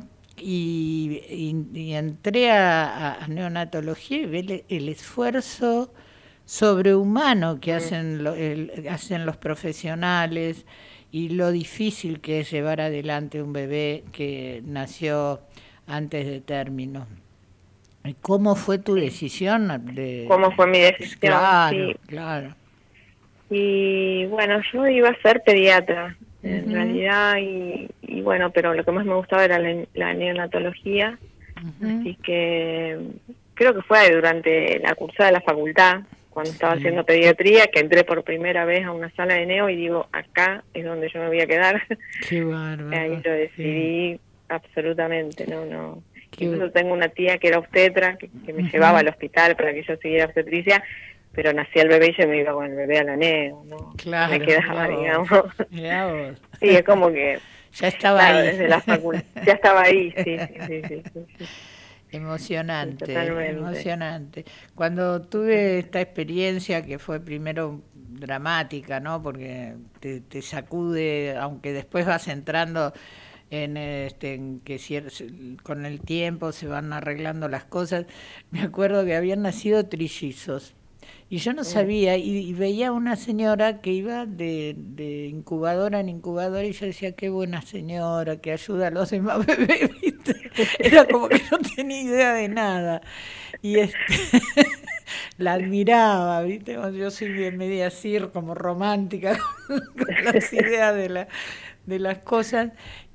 y entré a neonatología y vi el esfuerzo sobrehumano que hacen los profesionales, y lo difícil que es llevar adelante un bebé que nació antes de término. ¿Cómo fue tu decisión? ¿Cómo fue mi decisión? Claro, sí. Claro. Y bueno, yo iba a ser pediatra, en realidad, y bueno, pero lo que más me gustaba era la neonatología, así que creo que fue durante la cursada de la facultad, cuando estaba haciendo pediatría, que entré por primera vez a una sala de neo y digo, acá es donde yo me voy a quedar. Qué bárbaro. Ahí lo decidí absolutamente, no. Incluso tengo una tía que era obstetra, que me llevaba al hospital para que yo siguiera obstetricia, pero nacía el bebé y yo me iba con el bebé a la neo, ¿no? Claro, me quedaba, digamos. Sí, es como que... Ya estaba ahí. Desde la facultad, ya estaba ahí, sí. Emocionante, sí, totalmente. Emocionante. Cuando tuve esta experiencia, que fue primero dramática, ¿no? Porque te sacude, aunque después vas entrando en que con el tiempo se van arreglando las cosas. Me acuerdo que habían nacido trillizos y yo no sabía, y veía una señora que iba de incubadora en incubadora, y yo decía, qué buena señora, que ayuda a los demás bebés, ¿viste? Era como que no tenía idea de nada, y la admiraba, ¿viste? Yo soy bien media así, como romántica con las ideas de las cosas,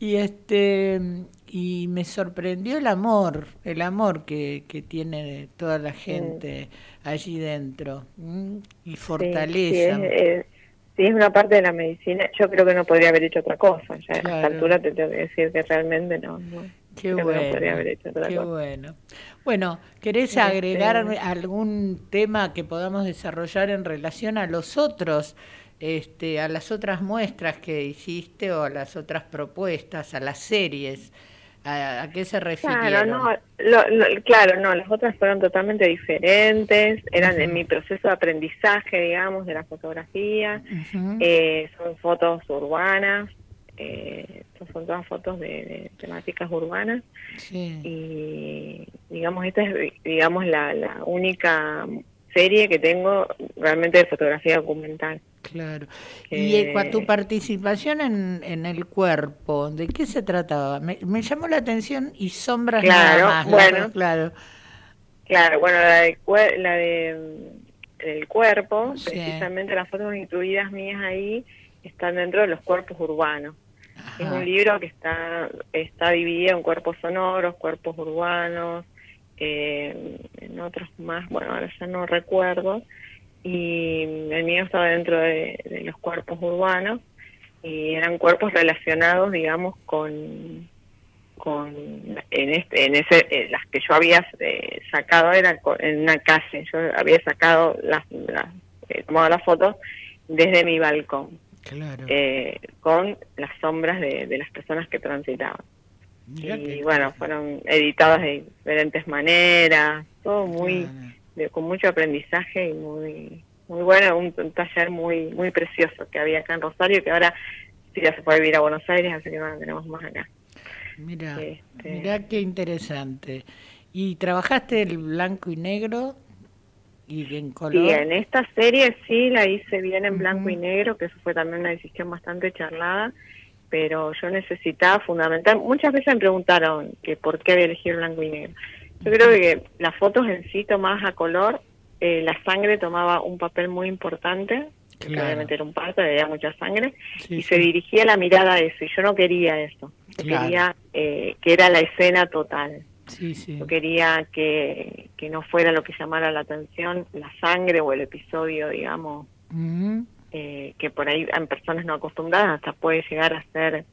y me sorprendió el amor que tiene toda la gente allí dentro, y fortaleza. Sí, es una parte de la medicina. Yo creo que no podría haber hecho otra cosa. Ya a esta altura te tengo que decir que realmente no. Qué bueno, no podría haber hecho otra cosa. Bueno. Bueno, ¿querés agregar algún tema que podamos desarrollar en relación a los otros, a las otras muestras que hiciste, o a las otras propuestas, a las series? ¿A qué se refirieron? Claro, no, las otras fueron totalmente diferentes, eran en mi proceso de aprendizaje, digamos, de la fotografía, son fotos urbanas, son todas fotos de temáticas urbanas, y digamos, esta es la única serie que tengo realmente de fotografía documental. Claro. Y tu participación en el cuerpo, ¿de qué se trataba? Me llamó la atención, y sombras nada más. Bueno, claro, bueno, la del cuerpo, precisamente las fotos incluidas mías ahí están dentro de los cuerpos urbanos. Ajá. Es un libro que está dividido en cuerpos sonoros, cuerpos urbanos, en otros más, bueno, ahora ya no recuerdo, y el mío estaba dentro de los cuerpos urbanos, y eran cuerpos relacionados, digamos, con las que yo había sacado, era en una calle. Yo había sacado tomado las fotos desde mi balcón, con las sombras de las personas que transitaban. Y bueno, fueron editadas de diferentes maneras, todo muy con mucho aprendizaje y muy muy bueno, un taller muy muy precioso que había acá en Rosario, que ahora sí ya se puede vivir a Buenos Aires, así que no lo tenemos más acá. Mira, mira qué interesante. ¿Y trabajaste el blanco y negro y en color? Sí, en esta serie sí la hice bien en blanco y negro, que eso fue también una decisión bastante charlada, pero yo necesitaba fundamental. Muchas veces me preguntaron que por qué había elegido blanco y negro. Yo creo que las fotos en sí tomadas a color, la sangre tomaba un papel muy importante, que obviamente era un parto, había mucha sangre, y se dirigía la mirada a eso, y yo no quería eso. Yo quería que era la escena total. Yo quería que no fuera lo que llamara la atención, la sangre o el episodio, digamos, que por ahí en personas no acostumbradas hasta puede llegar a ser,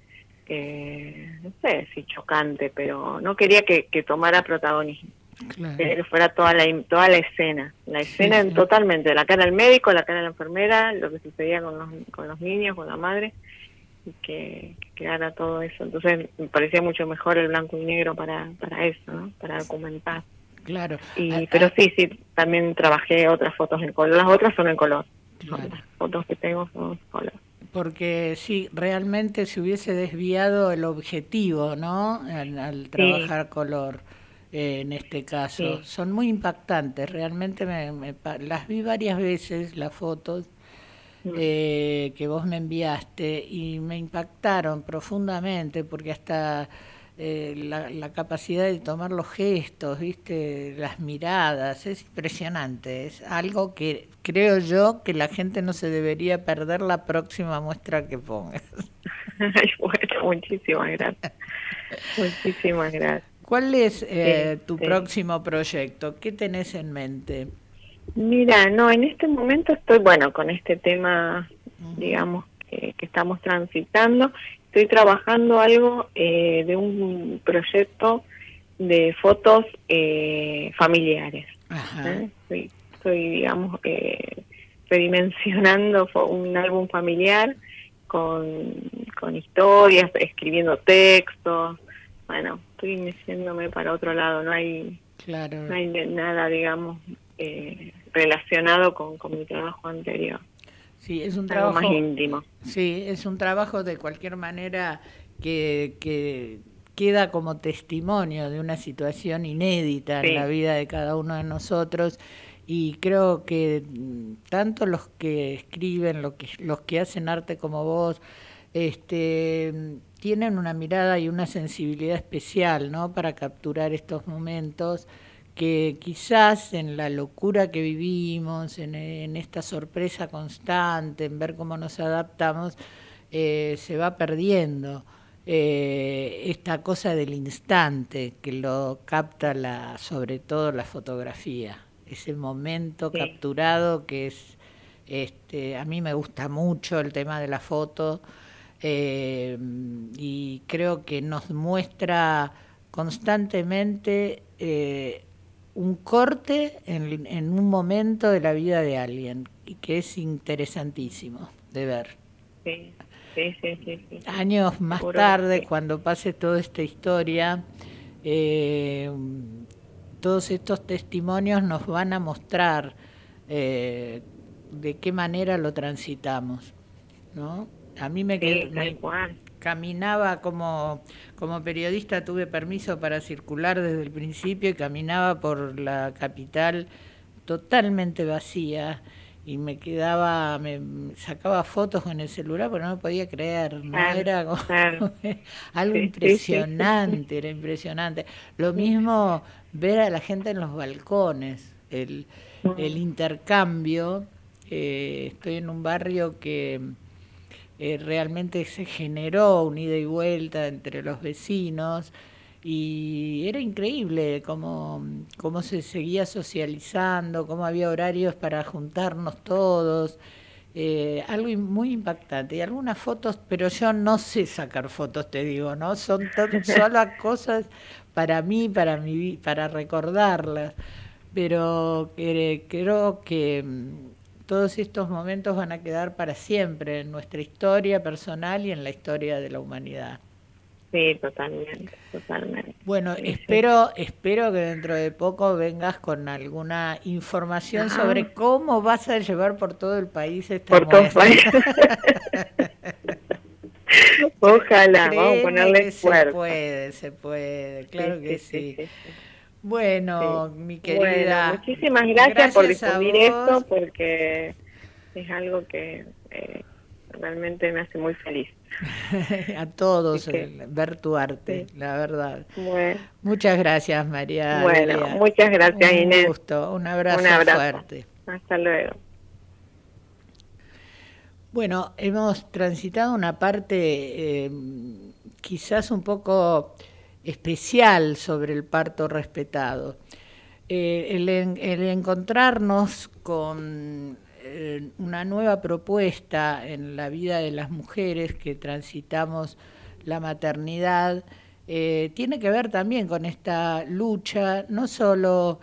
no sé si chocante, pero no quería que tomara protagonismo. Quería que fuera toda la escena, totalmente, la cara del médico, la cara de la enfermera, lo que sucedía con los niños, con la madre, y que quedara todo eso. Entonces me parecía mucho mejor el blanco y negro para eso, ¿no? Para documentar. Claro. Pero sí, también trabajé otras fotos en color. Las otras son en color. Claro. Las fotos que tengo son en color. Porque sí, realmente se hubiese desviado el objetivo, ¿no? Al trabajar color, en este caso. Son muy impactantes, realmente las vi varias veces, las fotos que vos me enviaste, y me impactaron profundamente, porque hasta la capacidad de tomar los gestos, ¿viste? Las miradas, es impresionante, es algo que creo yo que la gente no se debería perder la próxima muestra que pongas. Bueno, muchísimas gracias. Muchísimas gracias. ¿Cuál es tu próximo proyecto? ¿Qué tenés en mente? Mira, no, en este momento estoy, con este tema, digamos, que estamos transitando. Estoy trabajando algo de un proyecto de fotos familiares. Estoy, digamos, redimensionando un álbum familiar con historias, escribiendo textos. Bueno, estoy metiéndome para otro lado, no hay nada, digamos, relacionado con mi trabajo anterior. Sí, es un trabajo trabajo más íntimo. Sí, es un trabajo de cualquier manera que queda como testimonio de una situación inédita en la vida de cada uno de nosotros, y creo que tanto los que escriben, los que hacen arte como vos, tienen una mirada y una sensibilidad especial, ¿no?, para capturar estos momentos que quizás en la locura que vivimos, en esta sorpresa constante, en ver cómo nos adaptamos, se va perdiendo esta cosa del instante que lo capta sobre todo la fotografía, ese momento capturado que es, a mí me gusta mucho el tema de la foto, y creo que nos muestra constantemente un corte en un momento de la vida de alguien, y que es interesantísimo de ver. Sí. Años más tarde, cuando pase toda esta historia, todos estos testimonios nos van a mostrar de qué manera lo transitamos, ¿no? A mí me caminaba como periodista, tuve permiso para circular desde el principio, y caminaba por la capital totalmente vacía, y me sacaba fotos con el celular porque no me podía creer, ¿no? Era como algo impresionante, era impresionante. Lo mismo ver a la gente en los balcones, el intercambio. Estoy en un barrio que realmente se generó un ida y vuelta entre los vecinos, y era increíble cómo se seguía socializando, cómo había horarios para juntarnos todos, algo muy impactante. Y algunas fotos, pero yo no sé sacar fotos, te digo, ¿no? Son solo cosas para mí, para recordarlas, pero creo que todos estos momentos van a quedar para siempre en nuestra historia personal y en la historia de la humanidad. Sí, totalmente, totalmente. Bueno, Sí, espero que dentro de poco vengas con alguna información sobre cómo vas a llevar por todo el país esta muestra. Ojalá, vamos a Créeme ponerle que esfuerzo. se puede, claro que sí. Sí. Bueno, Sí. mi querida. Bueno, muchísimas gracias por difundir a esto, vos. porque es algo que realmente me hace muy feliz. A todos ver tu arte, la verdad. Bueno. Muchas gracias, María. Bueno, Delia. muchas gracias, Inés. Un gusto, un abrazo fuerte. Hasta luego. Bueno, hemos transitado una parte quizás un poco especial sobre el parto respetado. El encontrarnos con una nueva propuesta en la vida de las mujeres que transitamos la maternidad tiene que ver también con esta lucha, no solo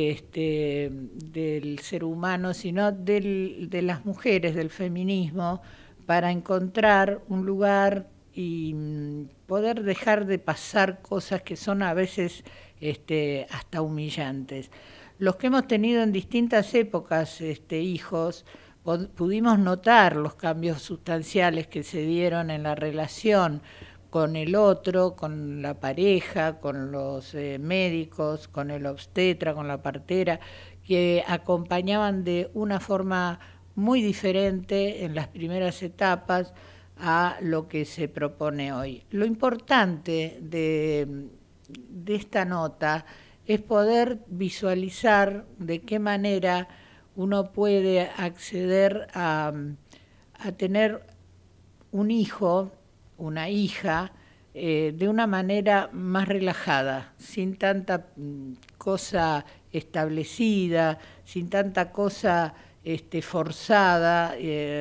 del ser humano, sino de las mujeres, del feminismo, para encontrar un lugar y poder dejar de pasar cosas que son a veces hasta humillantes. Los que hemos tenido en distintas épocas hijos, pudimos notar los cambios sustanciales que se dieron en la relación con el otro, con la pareja, con los médicos, con el obstetra, con la partera, que acompañaban de una forma muy diferente en las primeras etapas a lo que se propone hoy. Lo importante de esta nota es poder visualizar de qué manera uno puede acceder a tener un hijo, una hija, de una manera más relajada, sin tanta cosa establecida, sin tanta cosa forzada,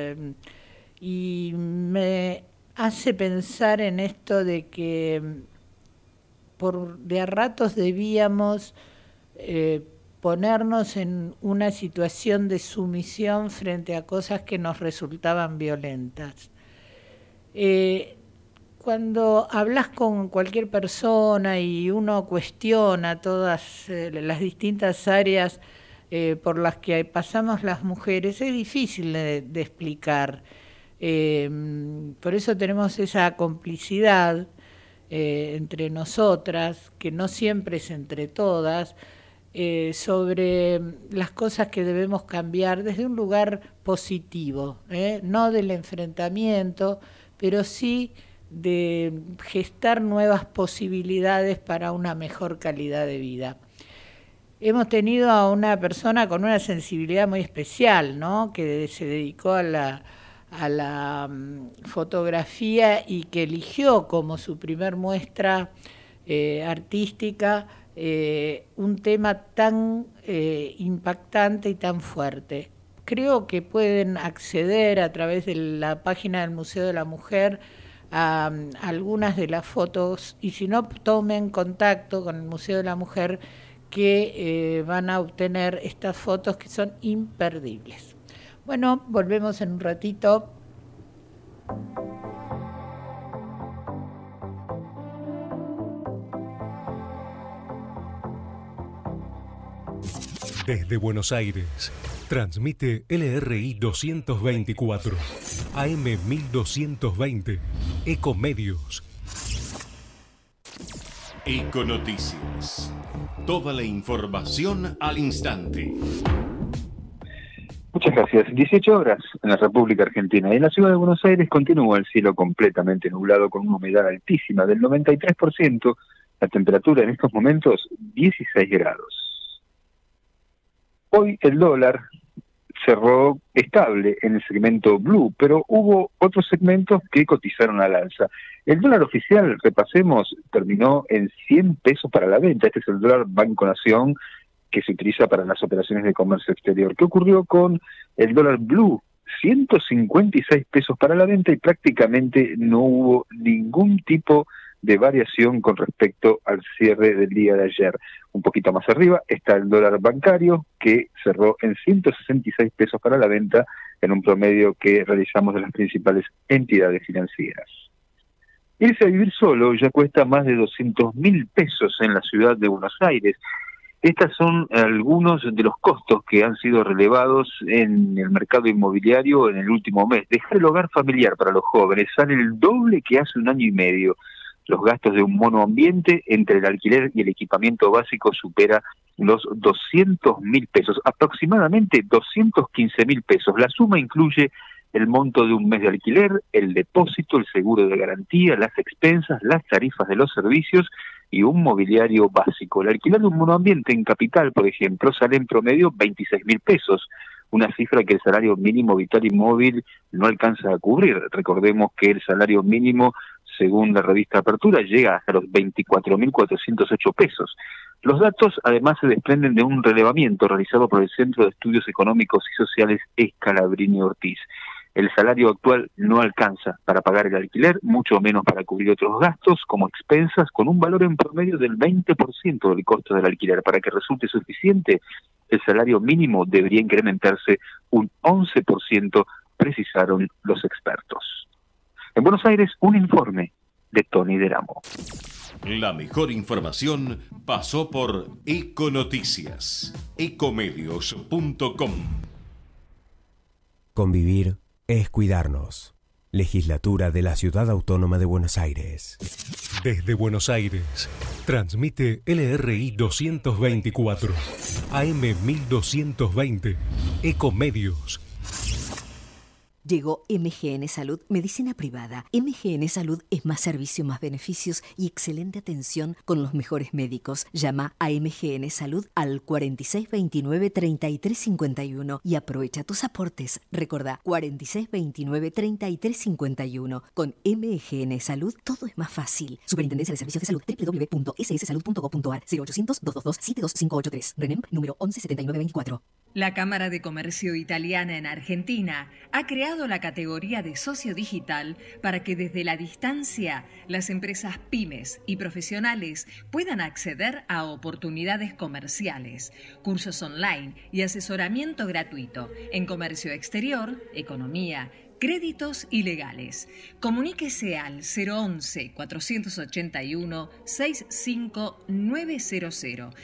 y me hace pensar en esto de que de a ratos debíamos ponernos en una situación de sumisión frente a cosas que nos resultaban violentas. Cuando hablas con cualquier persona y uno cuestiona todas las distintas áreas por las que pasamos las mujeres, es difícil de explicar. Por eso tenemos esa complicidad entre nosotras, que no siempre es entre todas, sobre las cosas que debemos cambiar desde un lugar positivo, no del enfrentamiento, pero sí de gestar nuevas posibilidades para una mejor calidad de vida. Hemos tenido a una persona con una sensibilidad muy especial, ¿no?, que se dedicó a la fotografía y que eligió como su primer muestra artística un tema tan impactante y tan fuerte. Creo que pueden acceder a través de la página del Museo de la Mujer a algunas de las fotos, y si no, tomen contacto con el Museo de la Mujer, que van a obtener estas fotos que son imperdibles. Bueno, volvemos en un ratito. Desde Buenos Aires, transmite LRI 224, AM 1220, Ecomedios. Econoticias. Toda la información al instante. Muchas gracias. 18 horas en la República Argentina. En la ciudad de Buenos Aires continúa el cielo completamente nublado con una humedad altísima del 93%. La temperatura en estos momentos 16 grados. Hoy el dólar cerró estable en el segmento blue, pero hubo otros segmentos que cotizaron al alza. El dólar oficial, repasemos, terminó en 100 pesos para la venta. Este es el dólar Banco Nación, que se utiliza para las operaciones de comercio exterior. ¿Qué ocurrió con el dólar blue? 156 pesos para la venta y prácticamente no hubo ningún tipo de variación con respecto al cierre del día de ayer. Un poquito más arriba está el dólar bancario, que cerró en 166 pesos para la venta en un promedio que realizamos de las principales entidades financieras. Irse a vivir solo ya cuesta más de 200.000 pesos en la ciudad de Buenos Aires. Estos son algunos de los costos que han sido relevados en el mercado inmobiliario en el último mes. Dejar el hogar familiar para los jóvenes sale el doble que hace un año y medio. Los gastos de un monoambiente entre el alquiler y el equipamiento básico supera los 200.000 pesos, aproximadamente 215.000 pesos. La suma incluye el monto de un mes de alquiler, el depósito, el seguro de garantía, las expensas, las tarifas de los servicios y un mobiliario básico. El alquiler de un monoambiente en Capital, por ejemplo, sale en promedio 26.000 pesos, una cifra que el salario mínimo vital y móvil no alcanza a cubrir. Recordemos que el salario mínimo, según la revista Apertura, llega hasta los 24.408 pesos. Los datos además se desprenden de un relevamiento realizado por el Centro de Estudios Económicos y Sociales Scalabrini Ortiz. El salario actual no alcanza para pagar el alquiler, mucho menos para cubrir otros gastos como expensas, con un valor en promedio del 20% del costo del alquiler. Para que resulte suficiente, el salario mínimo debería incrementarse un 11%, precisaron los expertos. En Buenos Aires, un informe de Tony Deramo. La mejor información pasó por Econoticias, ecomedios.com. Convivir es cuidarnos. Legislatura de la Ciudad Autónoma de Buenos Aires. Desde Buenos Aires, transmite LRI 224, AM 1220, Ecomedios. Llegó MGN Salud, medicina privada. MGN Salud es más servicio, más beneficios y excelente atención con los mejores médicos. Llama a MGN Salud al 4629-3351 y aprovecha tus aportes. Recordá, 4629-3351. Con MGN Salud todo es más fácil. Superintendencia de Servicios de Salud, www.sssalud.gov.ar, 0800-222-72583. RENEM número 117924. La Cámara de Comercio Italiana en Argentina ha creado la categoría de socio digital para que desde la distancia las empresas pymes y profesionales puedan acceder a oportunidades comerciales, cursos online y asesoramiento gratuito en comercio exterior, economía, créditos y legales. Comuníquese al 011-481-65900,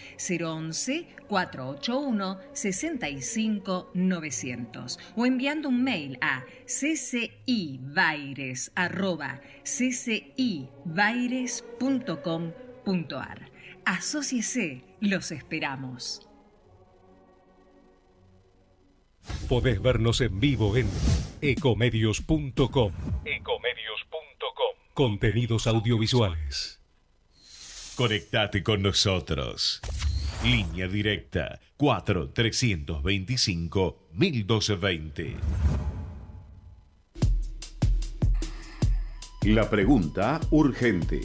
011-481-65900 o enviando un mail a ccibaires@ccibaires.com.ar. Asóciese, los esperamos. Podés vernos en vivo en ecomedios.com. Contenidos audiovisuales. Conectate con nosotros. Línea directa 4-325-1220. La pregunta urgente.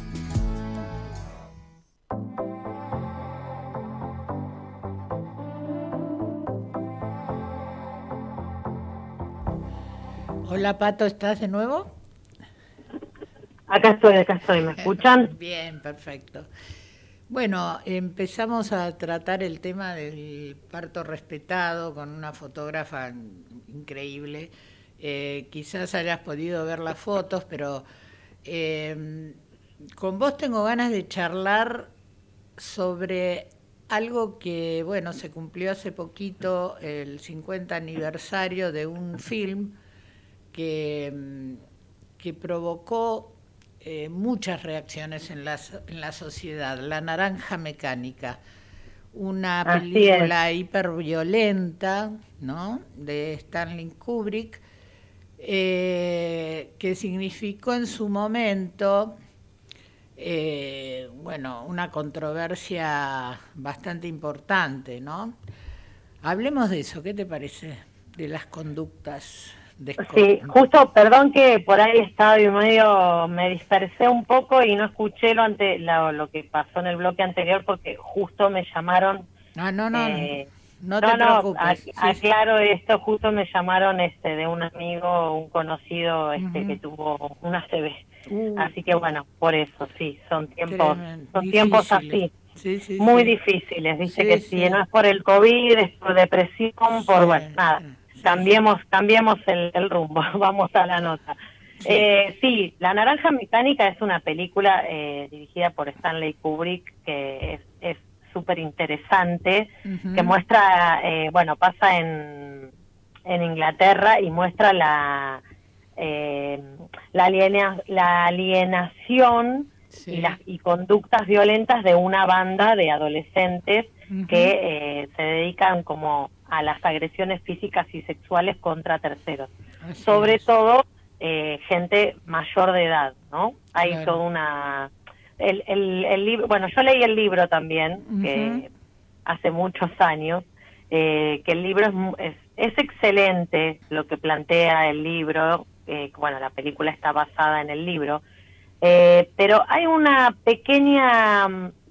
Hola Pato, ¿estás de nuevo? Acá estoy, ¿me escuchan? Bien, perfecto. Bueno, empezamos a tratar el tema del parto respetado con una fotógrafa increíble. Quizás hayas podido ver las fotos, pero con vos tengo ganas de charlar sobre algo que, bueno, se cumplió hace poquito, el 50 aniversario de un film que provocó muchas reacciones en la sociedad, La Naranja Mecánica, una película hiperviolenta, ¿no?, de Stanley Kubrick, que significó en su momento bueno, una controversia bastante importante, ¿no? Hablemos de eso, ¿qué te parece? De las conductas. Sí, justo, perdón que por ahí estaba y medio, me dispersé un poco y no escuché lo que pasó en el bloque anterior porque justo me llamaron. No te preocupes. Aclaro esto, justo me llamaron de un amigo, un conocido que tuvo una ACV. Así que bueno, por eso sí, son tiempos así. Muy difíciles, dice que si no es por el COVID, es por depresión, por bueno, nada. Cambiemos el rumbo, vamos a la nota. Sí, La Naranja Mecánica es una película dirigida por Stanley Kubrick que es súper interesante, que muestra, bueno, pasa en Inglaterra y muestra la alienación y conductas violentas de una banda de adolescentes que se dedican como a las agresiones físicas y sexuales contra terceros. Sobre todo gente mayor de edad, ¿no? Hay toda una... El libro, bueno, yo leí el libro también, que hace muchos años, que el libro es excelente lo que plantea el libro, bueno, la película está basada en el libro, pero hay una pequeña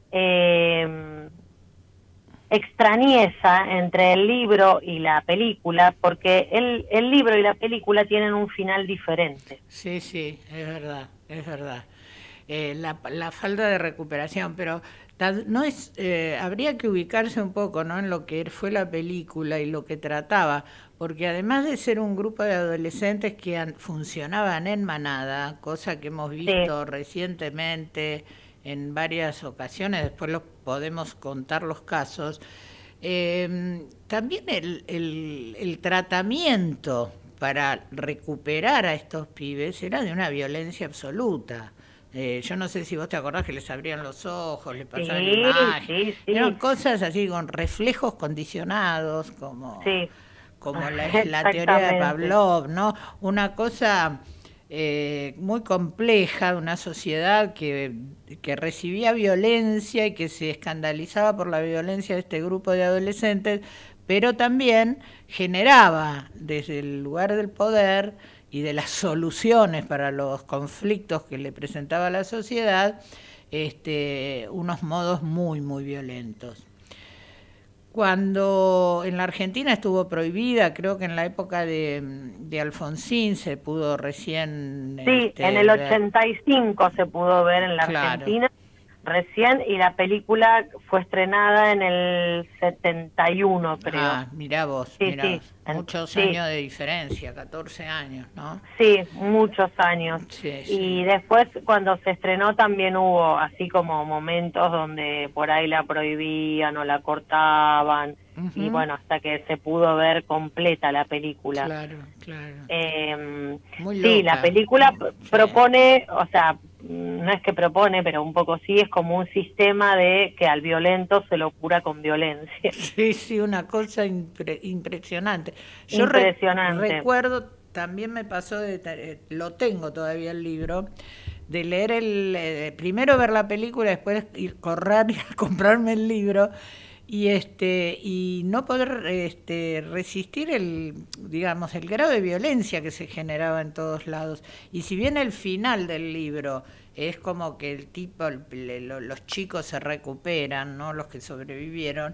extrañeza entre el libro y la película, porque el libro y la película tienen un final diferente. Sí, sí, es verdad, es verdad. La falta de recuperación, pero no es, habría que ubicarse un poco, ¿no?, en lo que fue la película y lo que trataba, porque además de ser un grupo de adolescentes que funcionaban en manada, cosa que hemos visto recientemente en varias ocasiones, después podemos contar los casos, también el tratamiento para recuperar a estos pibes era de una violencia absoluta. Yo no sé si vos te acordás que les abrían los ojos, les pasaban imágenes, eran cosas así con reflejos condicionados, como la teoría de Pavlov, ¿no? Una cosa muy compleja, de una sociedad que recibía violencia y que se escandalizaba por la violencia de este grupo de adolescentes, pero también generaba desde el lugar del poder y de las soluciones para los conflictos que le presentaba la sociedad, unos modos muy, muy violentos. Cuando en la Argentina estuvo prohibida, creo que en la época de Alfonsín se pudo recién... Sí, en el 85 se pudo ver en la Argentina recién, y la película fue estrenada en el 71, creo. Ah, mirá vos, muchos años de diferencia, 14 años, ¿no? Sí, muchos años. Y después, cuando se estrenó, también hubo así como momentos donde por ahí la prohibían o la cortaban, y bueno, hasta que se pudo ver completa la película. Claro, claro. Sí, la película propone, o sea, no es que propone, pero un poco sí, es como un sistema de que al violento se lo cura con violencia. Sí, sí, una cosa impresionante. Yo recuerdo, también me pasó, lo tengo todavía el libro, de leer primero ver la película, después correr y comprarme el libro, y no poder resistir el grado de violencia que se generaba en todos lados. Y si bien el final del libro es como que los chicos se recuperan, ¿no?, los que sobrevivieron,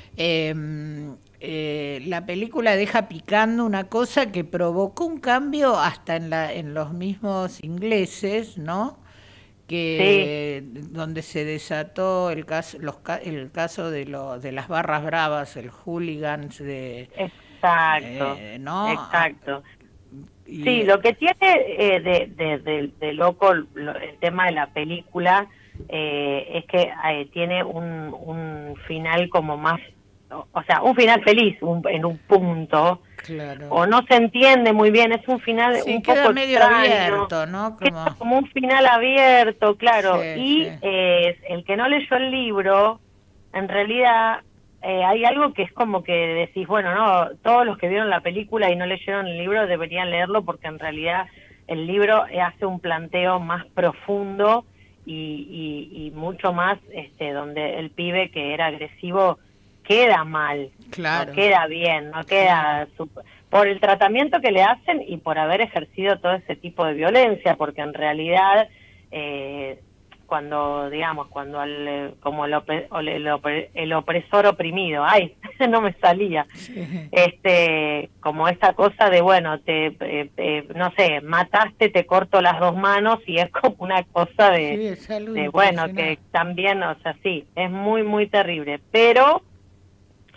la película deja picando una cosa que provocó un cambio hasta en los mismos ingleses, ¿no?, donde se desató el caso de las barras bravas, el hooligans exacto, ¿no? Exacto. Sí, lo que tiene de loco el tema de la película es que tiene un final como más, o sea, un final feliz en un punto. Claro. O no se entiende muy bien, es un final un poco medio extraño, abierto, ¿no? Queda como un final abierto, claro. El que no leyó el libro, en realidad hay algo que es como que decís, bueno, no, todos los que vieron la película y no leyeron el libro deberían leerlo, porque en realidad el libro hace un planteo más profundo y mucho más, donde el pibe que era agresivo queda mal, no queda bien, no queda por el tratamiento que le hacen y por haber ejercido todo ese tipo de violencia, porque en realidad cuando como el opresor oprimido, ay, no me salía, como esa cosa de, bueno, no sé, mataste, te corto las dos manos, y es como una cosa de bueno, que también, o sea, sí, es muy, muy terrible, pero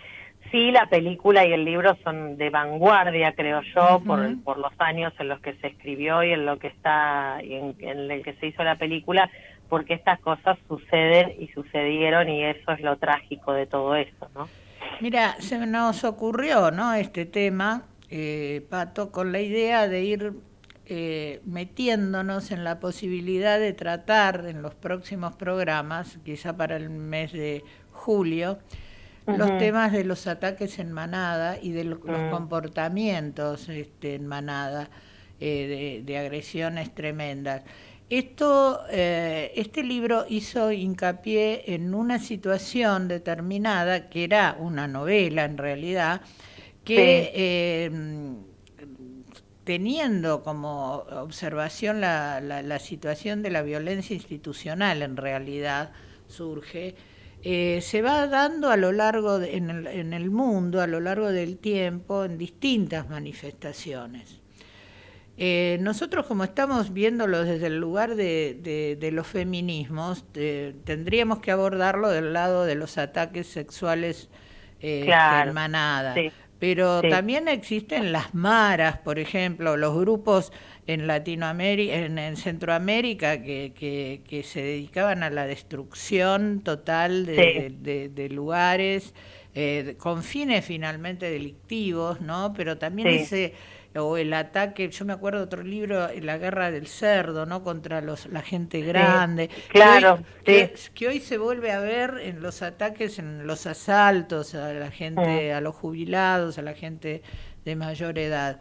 Sí, la película y el libro son de vanguardia, creo yo, por los años en los que se escribió y en lo que está, en el que se hizo la película, porque estas cosas suceden y sucedieron, y eso es lo trágico de todo eso, ¿no? Mira, se nos ocurrió, ¿no?, este tema, Pato, con la idea de ir metiéndonos en la posibilidad de tratar en los próximos programas, quizá para el mes de julio, los temas de los ataques en manada y de los comportamientos en manada, de agresiones tremendas. Este libro hizo hincapié en una situación determinada, que era una novela en realidad, que teniendo como observación la situación de la violencia institucional, en realidad surge, se va dando a lo largo en el mundo, a lo largo del tiempo, en distintas manifestaciones. Nosotros, como estamos viéndolo desde el lugar de los feminismos, tendríamos que abordarlo del lado de los ataques sexuales en manada. Sí. Pero también existen las maras, por ejemplo, los grupos en Latinoamérica, en Centroamérica, que se dedicaban a la destrucción total de lugares, con fines finalmente delictivos, ¿no? Pero también o el ataque, yo me acuerdo de otro libro, La guerra del cerdo, ¿no?, contra la gente grande. Claro, que hoy se vuelve a ver en los ataques, en los asaltos a la gente, a los jubilados, a la gente de mayor edad.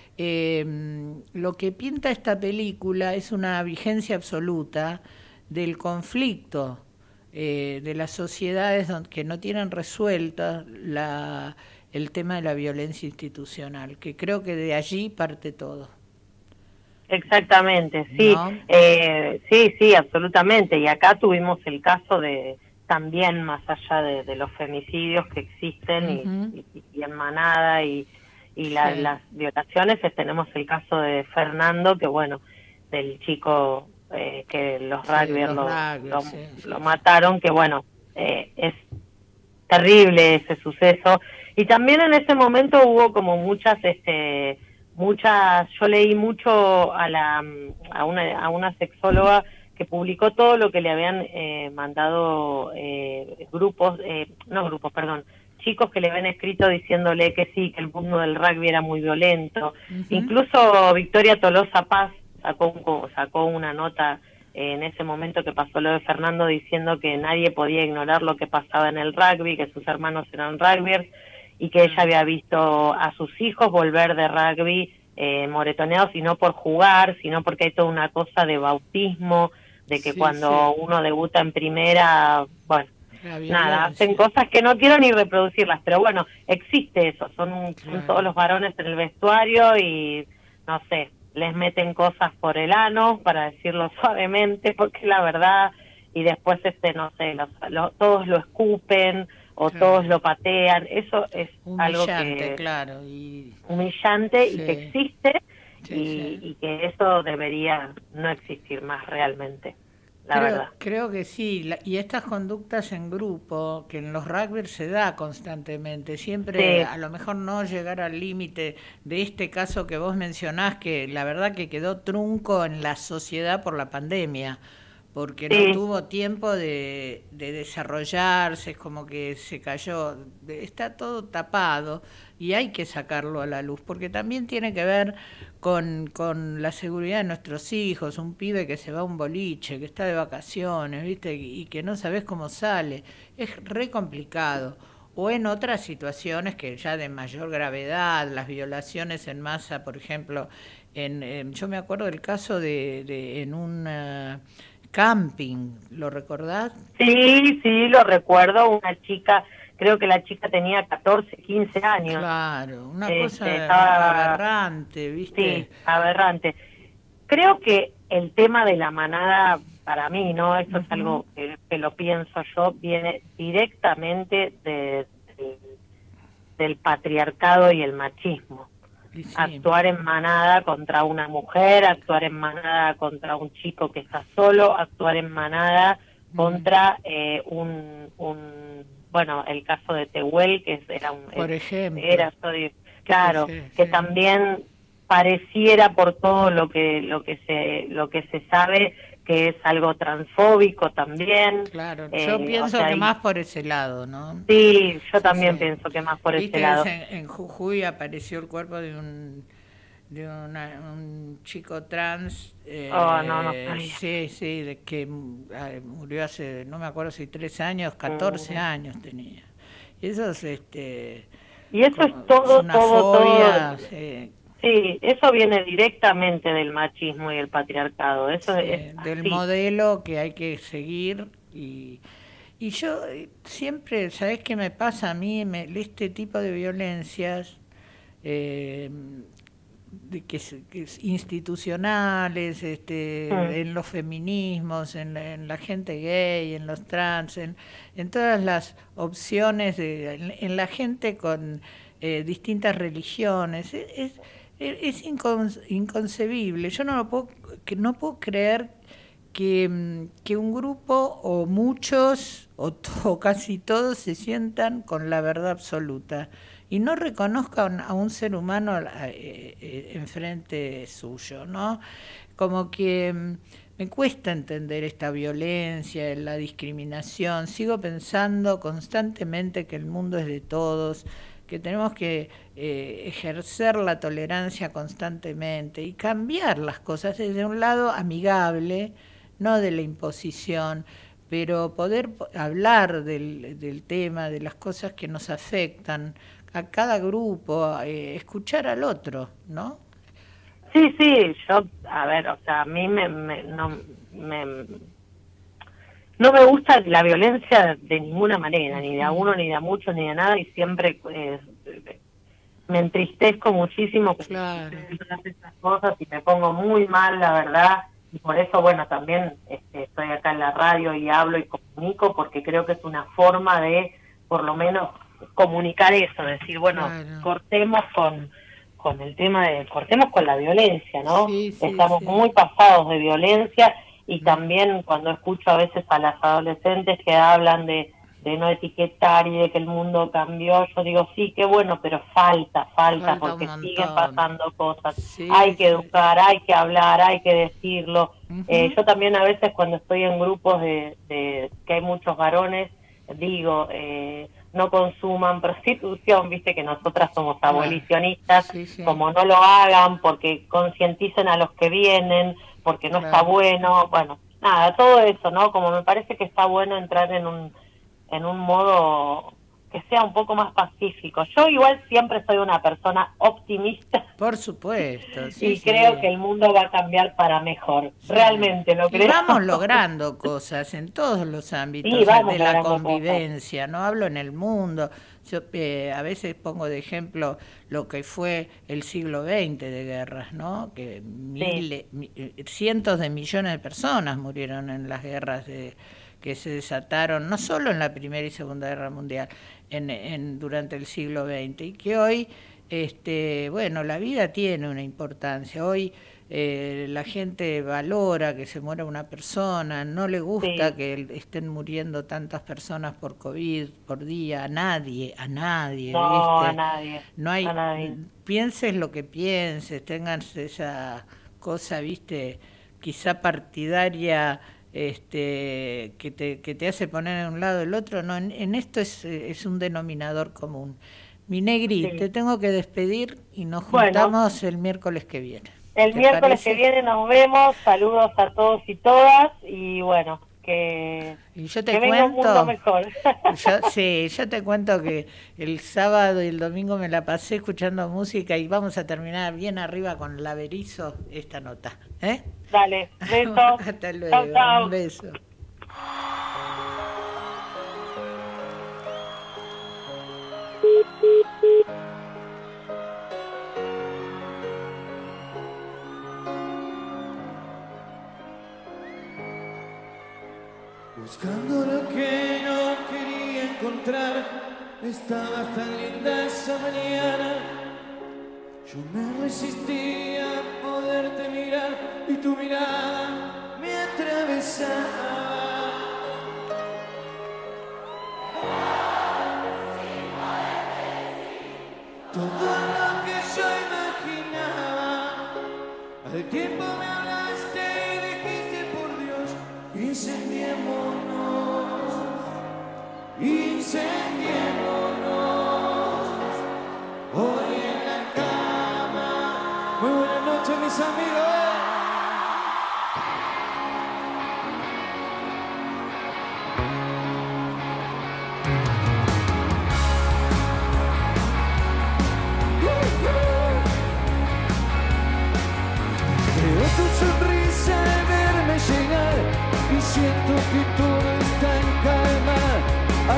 Lo que pinta esta película es una vigencia absoluta del conflicto de las sociedades que no tienen resuelta el tema de la violencia institucional, que creo que de allí parte todo. Exactamente, sí, ¿no? Sí, absolutamente. Y acá tuvimos el caso de, también más allá de los femicidios que existen y en manada y las violaciones, tenemos el caso de Fernando, que bueno, del chico que los rugbyers lo mataron, que bueno, es terrible ese suceso. Y también en ese momento hubo como muchas, yo leí mucho a una sexóloga que publicó todo lo que le habían mandado chicos que le habían escrito diciéndole que sí, que el mundo del rugby era muy violento. Incluso Victoria Tolosa Paz sacó una nota en ese momento que pasó lo de Fernando, diciendo que nadie podía ignorar lo que pasaba en el rugby, que sus hermanos eran rugbyers, y que ella había visto a sus hijos volver de rugby moretoneados, y no por jugar, sino porque hay toda una cosa de bautismo, de que cuando uno debuta en primera, bueno, nada, hacen cosas que no quiero ni reproducirlas, pero bueno, existe eso, son todos los varones en el vestuario y, no sé, les meten cosas por el ano, para decirlo suavemente, porque la verdad, y después no sé, todos lo escupen, o todos lo patean, eso es algo que humillante y que existe, y que eso debería no existir más realmente, verdad. Creo que sí, y estas conductas en grupo, que en los rugbyers se da constantemente, siempre a lo mejor no llegar al límite de este caso que vos mencionás, que la verdad que quedó trunco en la sociedad por la pandemia, porque no tuvo tiempo de desarrollarse, es como que se cayó, está todo tapado y hay que sacarlo a la luz, porque también tiene que ver con la seguridad de nuestros hijos, un pibe que se va a un boliche, que está de vacaciones, ¿viste? Y que no sabes cómo sale, es re complicado. O en otras situaciones que ya de mayor gravedad, las violaciones en masa, por ejemplo, yo me acuerdo del caso en un camping, ¿lo recordás? Sí, lo recuerdo, una chica, creo que la chica tenía 14, 15 años. Claro, una cosa aberrante, ¿viste? Sí, aberrante. Creo que el tema de la manada, para mí, ¿no? Esto es algo que lo pienso yo, viene directamente del patriarcado y el machismo. Actuar en manada contra una mujer, actuar en manada contra un chico que está solo, actuar en manada contra bueno, el caso de Tehuel, que era un... Por ejemplo. Claro, sí, que sí. también pareciera por todo lo que se sabe que es algo transfóbico también. Claro, yo pienso que más por ese lado, ¿no? Sí, yo también sí. pienso que más por ¿Viste ese lado. En Jujuy apareció el cuerpo de un chico trans, no sí, de que murió hace, no me acuerdo si 3 años, 14 años tenía. Y eso es y eso es todo, una fobia, sí, eso viene directamente del machismo y el patriarcado. Eso es del así. modelo que hay que seguir. Y yo siempre, ¿sabés qué me pasa a mí? Este tipo de violencias que institucionales, en los feminismos, en la gente gay, en los trans, en todas las opciones, en la gente con distintas religiones, es inconcebible. Yo no puedo creer que un grupo o muchos o casi todos se sientan con la verdad absoluta y no reconozcan a un ser humano enfrente suyo, ¿no? Como que me cuesta entender esta violencia, la discriminación. Sigo pensando constantemente que el mundo es de todos, que tenemos que ejercer la tolerancia constantemente y cambiar las cosas desde un lado amigable, no de la imposición, pero poder hablar del tema, de las cosas que nos afectan a cada grupo, escuchar al otro, ¿no? Sí, yo, a ver, o sea, a mí no me gusta la violencia de ninguna manera, ni de a uno, ni de a muchos, ni de nada, y siempre me entristezco muchísimo con todas estas cosas y me pongo muy mal, la verdad, y por eso, bueno, también estoy acá en la radio y hablo y comunico, porque creo que es una forma de, por lo menos, comunicar eso, decir, bueno, cortemos con el tema cortemos con la violencia, ¿no? Estamos muy pasados de violencia, y también cuando escucho a veces a las adolescentes que hablan de no etiquetar y de que el mundo cambió, yo digo, sí, qué bueno, pero falta porque siguen pasando cosas. Hay que educar, hay que hablar, hay que decirlo. Yo también a veces cuando estoy en grupos de que hay muchos varones, digo, no consuman prostitución, viste que nosotras somos abolicionistas, como no lo hagan, porque concienticen a los que vienen, porque no está bueno, bueno, nada, todo eso, ¿no? Como me parece que está bueno entrar en un modo que sea un poco más pacífico. Yo igual siempre soy una persona optimista. Por supuesto. Y creo que el mundo va a cambiar para mejor. Realmente lo creo. Y vamos logrando cosas en todos los ámbitos de la convivencia. Cosas. No hablo en el mundo. Yo a veces pongo de ejemplo lo que fue el siglo XX de guerras, ¿no? Que cientos de millones de personas murieron en las guerras que se desataron, no solo en la Primera y Segunda Guerra Mundial, durante el siglo XX, y que hoy, bueno, la vida tiene una importancia. Hoy la gente valora que se muera una persona, no le gusta que estén muriendo tantas personas por COVID por día, a nadie, no, ¿viste? a nadie. No hay, a nadie. Pienses lo que pienses, tengas esa cosa, viste, quizá partidaria, que te hace poner en un lado el otro. No, en esto es un denominador común. Mi Negri, te tengo que despedir y nos juntamos el miércoles que viene. El miércoles que viene nos vemos, saludos a todos y todas, y bueno, que venga un mundo mejor. Yo te cuento que el sábado y el domingo me la pasé escuchando música y vamos a terminar bien arriba con la Berizo esta nota. Dale, beso. Hasta luego, chau. Un beso. Buscando lo que no quería encontrar, estaba tan linda esa mañana. Yo me resistía a poderte mirar y tu mirada me atravesaba. 3 atravesar.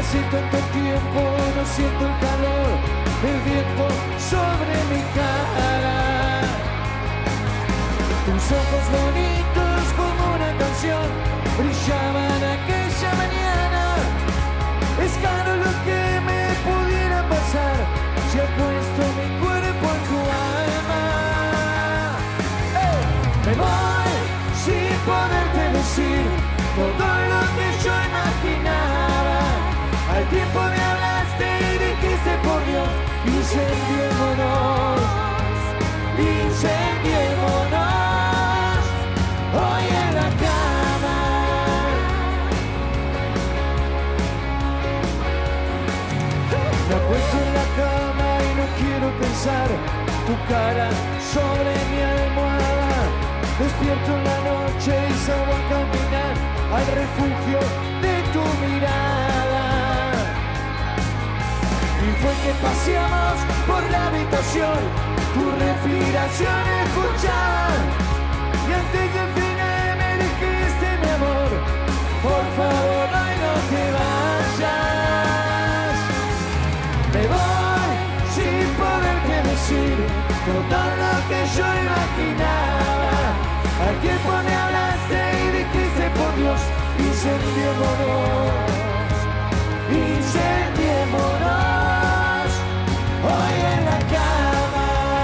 Hace tanto tiempo no siento el calor del viento sobre mi cara. Tus ojos bonitos como una canción brillaban aquella mañana. Es caro lo que me pudiera pasar si apuesto mi cuerpo en tu alma. Me voy sin poderte decir todo lo que yo imaginaba. Al tiempo me hablaste y dijiste por Dios, incendiémonos, incendiémonos, hoy en la cama. Me acuesto en la cama y no quiero pensar tu cara sobre mi almohada. Despierto en la noche y salgo a caminar al refugio de tu mirada. Y fue que paseamos por la habitación, tu respiración escuchaba. Y antes del final me dijiste, mi amor, por favor, hoy no te vayas. Me voy sin poderte decir todo lo que yo imaginaba. Al tiempo me hablaste y dijiste, por Dios, incendiémonos, incendiémonos, hoy en la cama.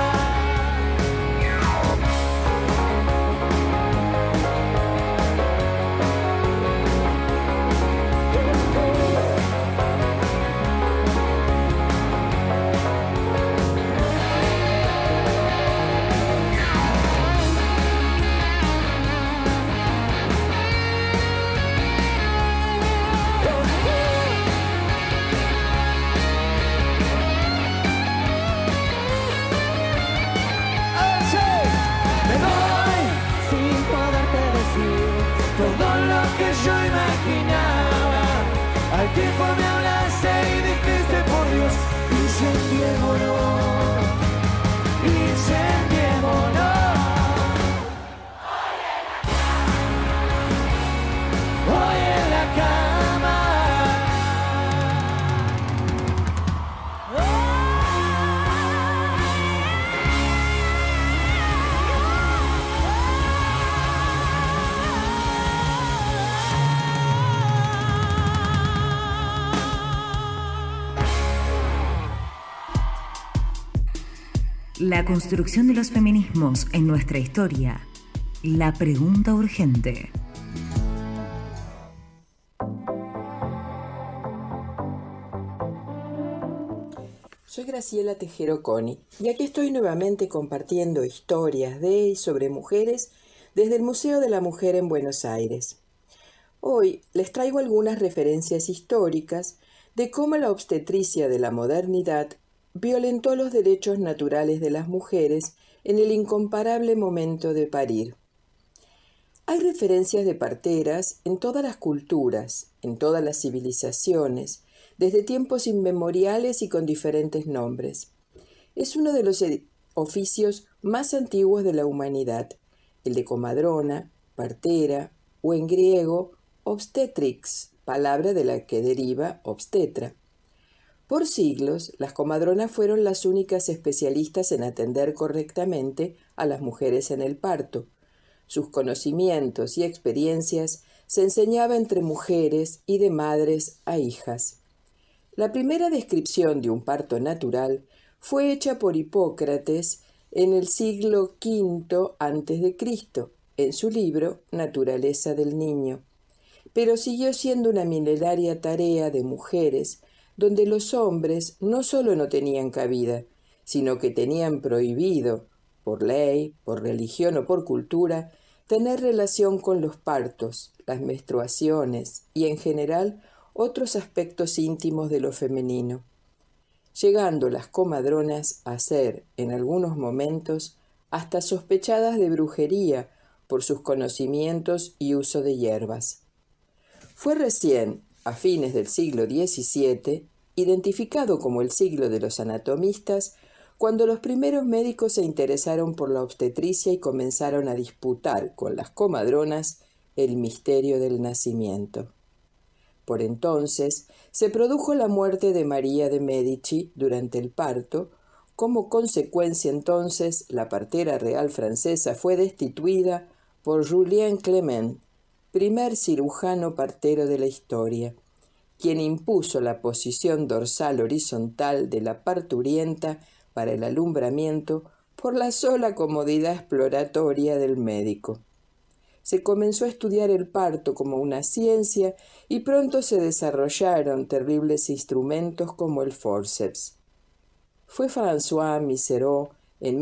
Todo lo que yo imaginaba. Al tiempo me hablaste y dijiste, por Dios, incendiémonos, incendiémonos, hoy en la cama. La construcción de los feminismos en nuestra historia. La pregunta urgente. Soy Graciela Tejero Coni y aquí estoy nuevamente compartiendo historias de y sobre mujeres desde el Museo de la Mujer en Buenos Aires. Hoy les traigo algunas referencias históricas de cómo la obstetricia de la modernidad violentó los derechos naturales de las mujeres en el incomparable momento de parir. Hay referencias de parteras en todas las culturas, en todas las civilizaciones, desde tiempos inmemoriales y con diferentes nombres. Es uno de los oficios más antiguos de la humanidad, el de comadrona, partera o en griego obstetrix, palabra de la que deriva obstetra. Por siglos, las comadronas fueron las únicas especialistas en atender correctamente a las mujeres en el parto. Sus conocimientos y experiencias se enseñaban entre mujeres y de madres a hijas. La primera descripción de un parto natural fue hecha por Hipócrates en el siglo V a.C., en su libro Naturaleza del Niño, pero siguió siendo una milenaria tarea de mujeres donde los hombres no solo no tenían cabida, sino que tenían prohibido, por ley, por religión o por cultura, tener relación con los partos, las menstruaciones y, en general, otros aspectos íntimos de lo femenino, llegando las comadronas a ser, en algunos momentos, hasta sospechadas de brujería por sus conocimientos y uso de hierbas. Fue recién, a fines del siglo XVII, identificado como el siglo de los anatomistas, cuando los primeros médicos se interesaron por la obstetricia y comenzaron a disputar con las comadronas el misterio del nacimiento. Por entonces, se produjo la muerte de María de Medici durante el parto. Como consecuencia, entonces, la partera real francesa fue destituida por Julien Clement, primer cirujano partero de la historia, quien impuso la posición dorsal horizontal de la parturienta para el alumbramiento por la sola comodidad exploratoria del médico. Se comenzó a estudiar el parto como una ciencia y pronto se desarrollaron terribles instrumentos como el forceps. Fue François Miserot, en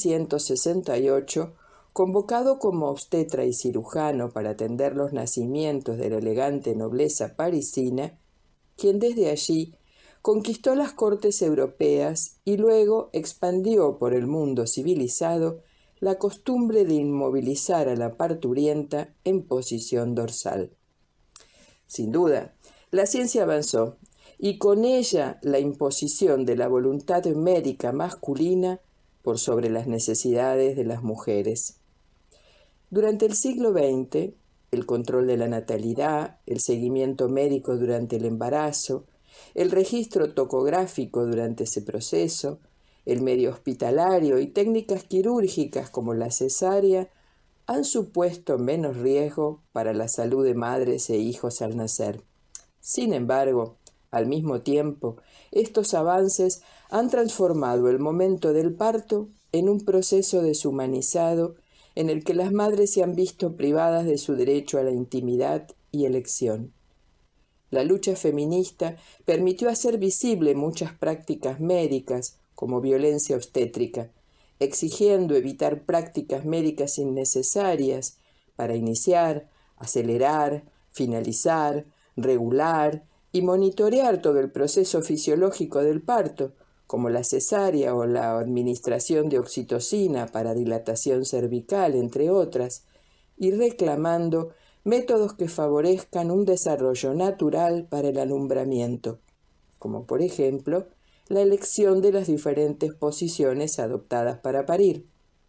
1668, convocado como obstetra y cirujano para atender los nacimientos de la elegante nobleza parisina, quien desde allí conquistó las cortes europeas y luego expandió por el mundo civilizado la costumbre de inmovilizar a la parturienta en posición dorsal. Sin duda, la ciencia avanzó y con ella la imposición de la voluntad médica masculina por sobre las necesidades de las mujeres. Durante el siglo XX, el control de la natalidad, el seguimiento médico durante el embarazo, el registro tocográfico durante ese proceso, el medio hospitalario y técnicas quirúrgicas como la cesárea han supuesto menos riesgo para la salud de madres e hijos al nacer. Sin embargo, al mismo tiempo, estos avances han transformado el momento del parto en un proceso deshumanizado en el que las madres se han visto privadas de su derecho a la intimidad y elección. La lucha feminista permitió hacer visible muchas prácticas médicas, como violencia obstétrica, exigiendo evitar prácticas médicas innecesarias para iniciar, acelerar, finalizar, regular y monitorear todo el proceso fisiológico del parto, como la cesárea o la administración de oxitocina para dilatación cervical, entre otras, y reclamando métodos que favorezcan un desarrollo natural para el alumbramiento, como por ejemplo la elección de las diferentes posiciones adoptadas para parir.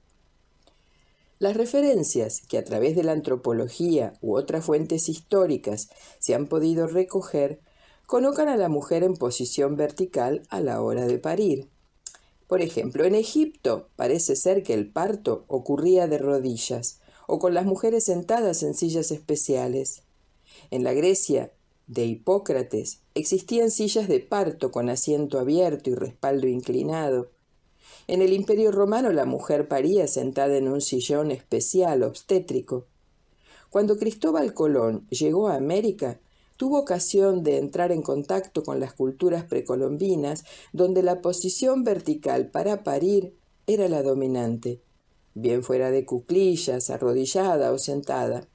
Las referencias que a través de la antropología u otras fuentes históricas se han podido recoger colocan a la mujer en posición vertical a la hora de parir. Por ejemplo, en Egipto parece ser que el parto ocurría de rodillas o con las mujeres sentadas en sillas especiales. En la Grecia de Hipócrates existían sillas de parto con asiento abierto y respaldo inclinado. En el Imperio Romano la mujer paría sentada en un sillón especial obstétrico. Cuando Cristóbal Colón llegó a América, tuvo ocasión de entrar en contacto con las culturas precolombinas, donde la posición vertical para parir era la dominante, bien fuera de cuclillas, arrodillada o sentada.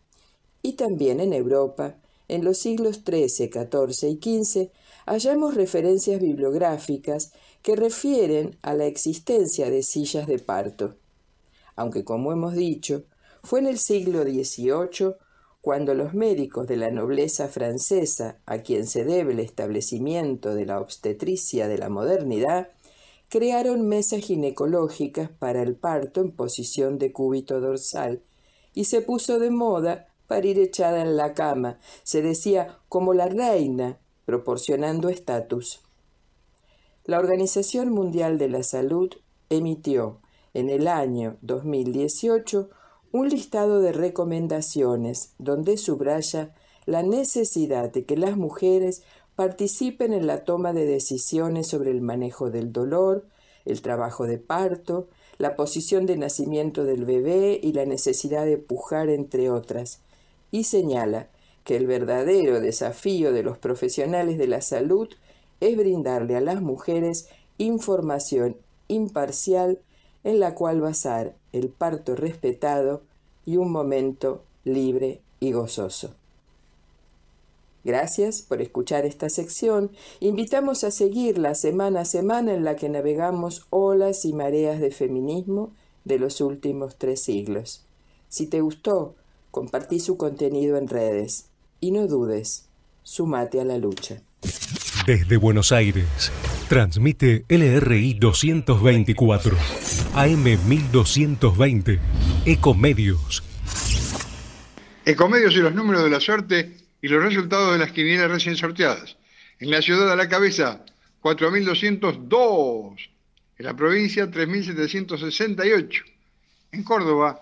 Y también en Europa, en los siglos XIII, XIV y XV, hallamos referencias bibliográficas que refieren a la existencia de sillas de parto, aunque, como hemos dicho, fue en el siglo XVIII cuando los médicos de la nobleza francesa, a quien se debe el establecimiento de la obstetricia de la modernidad, crearon mesas ginecológicas para el parto en posición de cúbito dorsal, y se puso de moda parir echada en la cama, se decía como la reina, proporcionando estatus. La Organización Mundial de la Salud emitió en el año 2018 un listado de recomendaciones donde subraya la necesidad de que las mujeres participen en la toma de decisiones sobre el manejo del dolor, el trabajo de parto, la posición de nacimiento del bebé y la necesidad de pujar, entre otras, y señala que el verdadero desafío de los profesionales de la salud es brindarle a las mujeres información imparcial en la cual basar el parto respetado y un momento libre y gozoso. Gracias por escuchar esta sección. Invitamos a seguirla semana a semana en la que navegamos olas y mareas de feminismo de los últimos 3 siglos. Si te gustó, compartí su contenido en redes y no dudes, sumate a la lucha. Desde Buenos Aires, transmite LRI 224, AM 1220, Ecomedios. Ecomedios y los números de la suerte y los resultados de las quinielas recién sorteadas. En la ciudad a la cabeza, 4.202. En la provincia, 3.768. En Córdoba,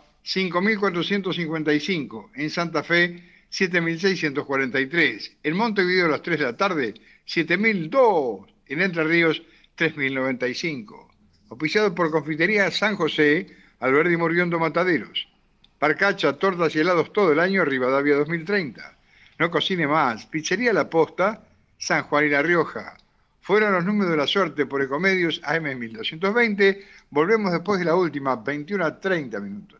5.455. En Santa Fe, 7.643. En Montevideo a las 3 de la tarde, 7.002. En Entre Ríos, 3.095. Auspiciado por Confitería San José, Alberdi Moriondo Mataderos. Parcacha, tortas y helados todo el año, Rivadavia 2030. No cocine más. Pizzería La Posta, San Juan y La Rioja. Fueron los números de la suerte por Ecomedios AM 1220. Volvemos después de la última, 21 a 30 minutos.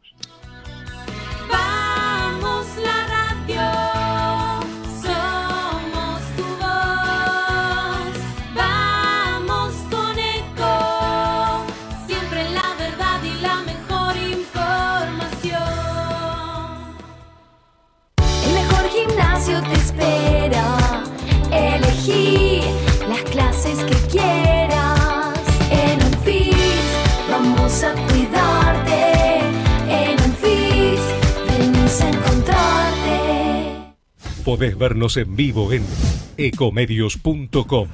Vamos la radio, somos tu voz. Vamos con Eco, siempre la verdad y la mejor información. El mejor gimnasio te espera. Elegí las clases que quieras. En Unfit vamos a cuidarte. En Unfit venimos a encontrarte. Podés vernos en vivo en ecomedios.com.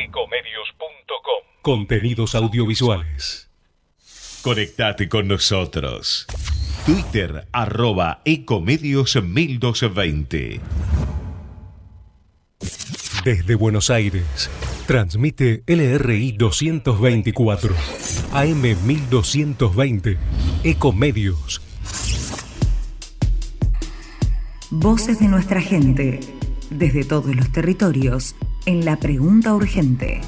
Contenidos audiovisuales. Conectate con nosotros. Twitter @ecomedios1220. Desde Buenos Aires, transmite LRI 224, AM 1220, Ecomedios. Voces de nuestra gente, desde todos los territorios, en la pregunta urgente.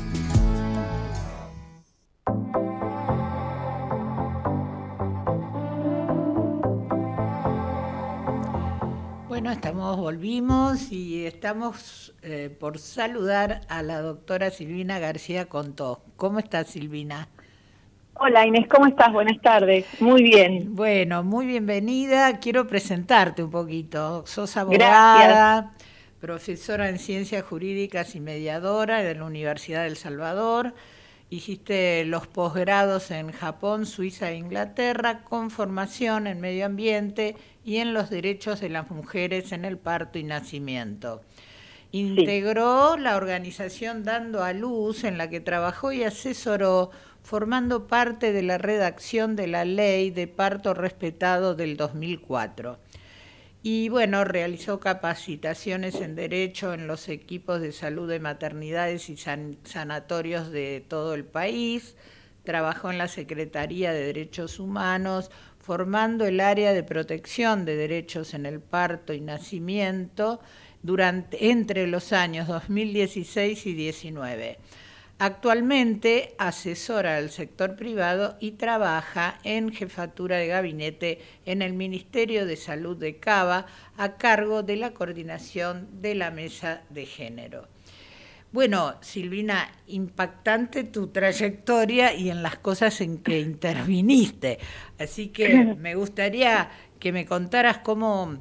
Bueno, volvimos y estamos por saludar a la doctora Silvina García Contó. ¿Cómo estás, Silvina? Hola, Inés, ¿cómo estás? Buenas tardes. Muy bien. Bueno, muy bienvenida. Quiero presentarte un poquito. Sos abogada, Gracias. Profesora en Ciencias Jurídicas y mediadora de la Universidad de El Salvador. Hiciste los posgrados en Japón, Suiza e Inglaterra, con formación en medio ambiente y en los derechos de las mujeres en el parto y nacimiento. Integró la organización Dando a Luz, en la que trabajó y asesoró, formando parte de la redacción de la Ley de Parto Respetado del 2004. Y bueno, realizó capacitaciones en Derecho en los equipos de salud de maternidades y sanatorios de todo el país. Trabajó en la Secretaría de Derechos Humanos, formando el área de protección de derechos en el parto y nacimiento entre los años 2016 y 2019. Actualmente asesora al sector privado y trabaja en jefatura de gabinete en el Ministerio de Salud de Cava, a cargo de la coordinación de la Mesa de Género. Bueno, Silvina, impactante tu trayectoria y en las cosas en que interviniste. Así que me gustaría que me contaras cómo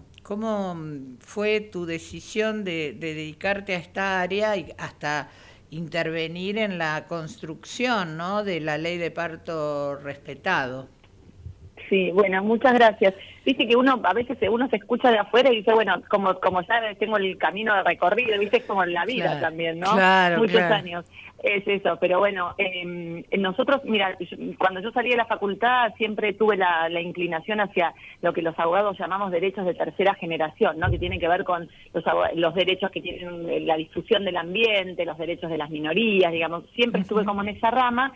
fue tu decisión de dedicarte a esta área y hasta intervenir en la construcción, ¿no?, de la ley de parto respetado. Sí, bueno, muchas gracias. Viste que a veces uno se escucha de afuera y dice, bueno, como ya tengo el camino de recorrido, viste, es como en la vida también, ¿no? Claro, muchos años. Es eso, pero bueno, nosotros, mira, cuando yo salí de la facultad siempre tuve la inclinación hacia lo que los abogados llamamos derechos de tercera generación, ¿no?, que tienen que ver con los derechos que tienen la difusión del ambiente, los derechos de las minorías, digamos, siempre estuve como en esa rama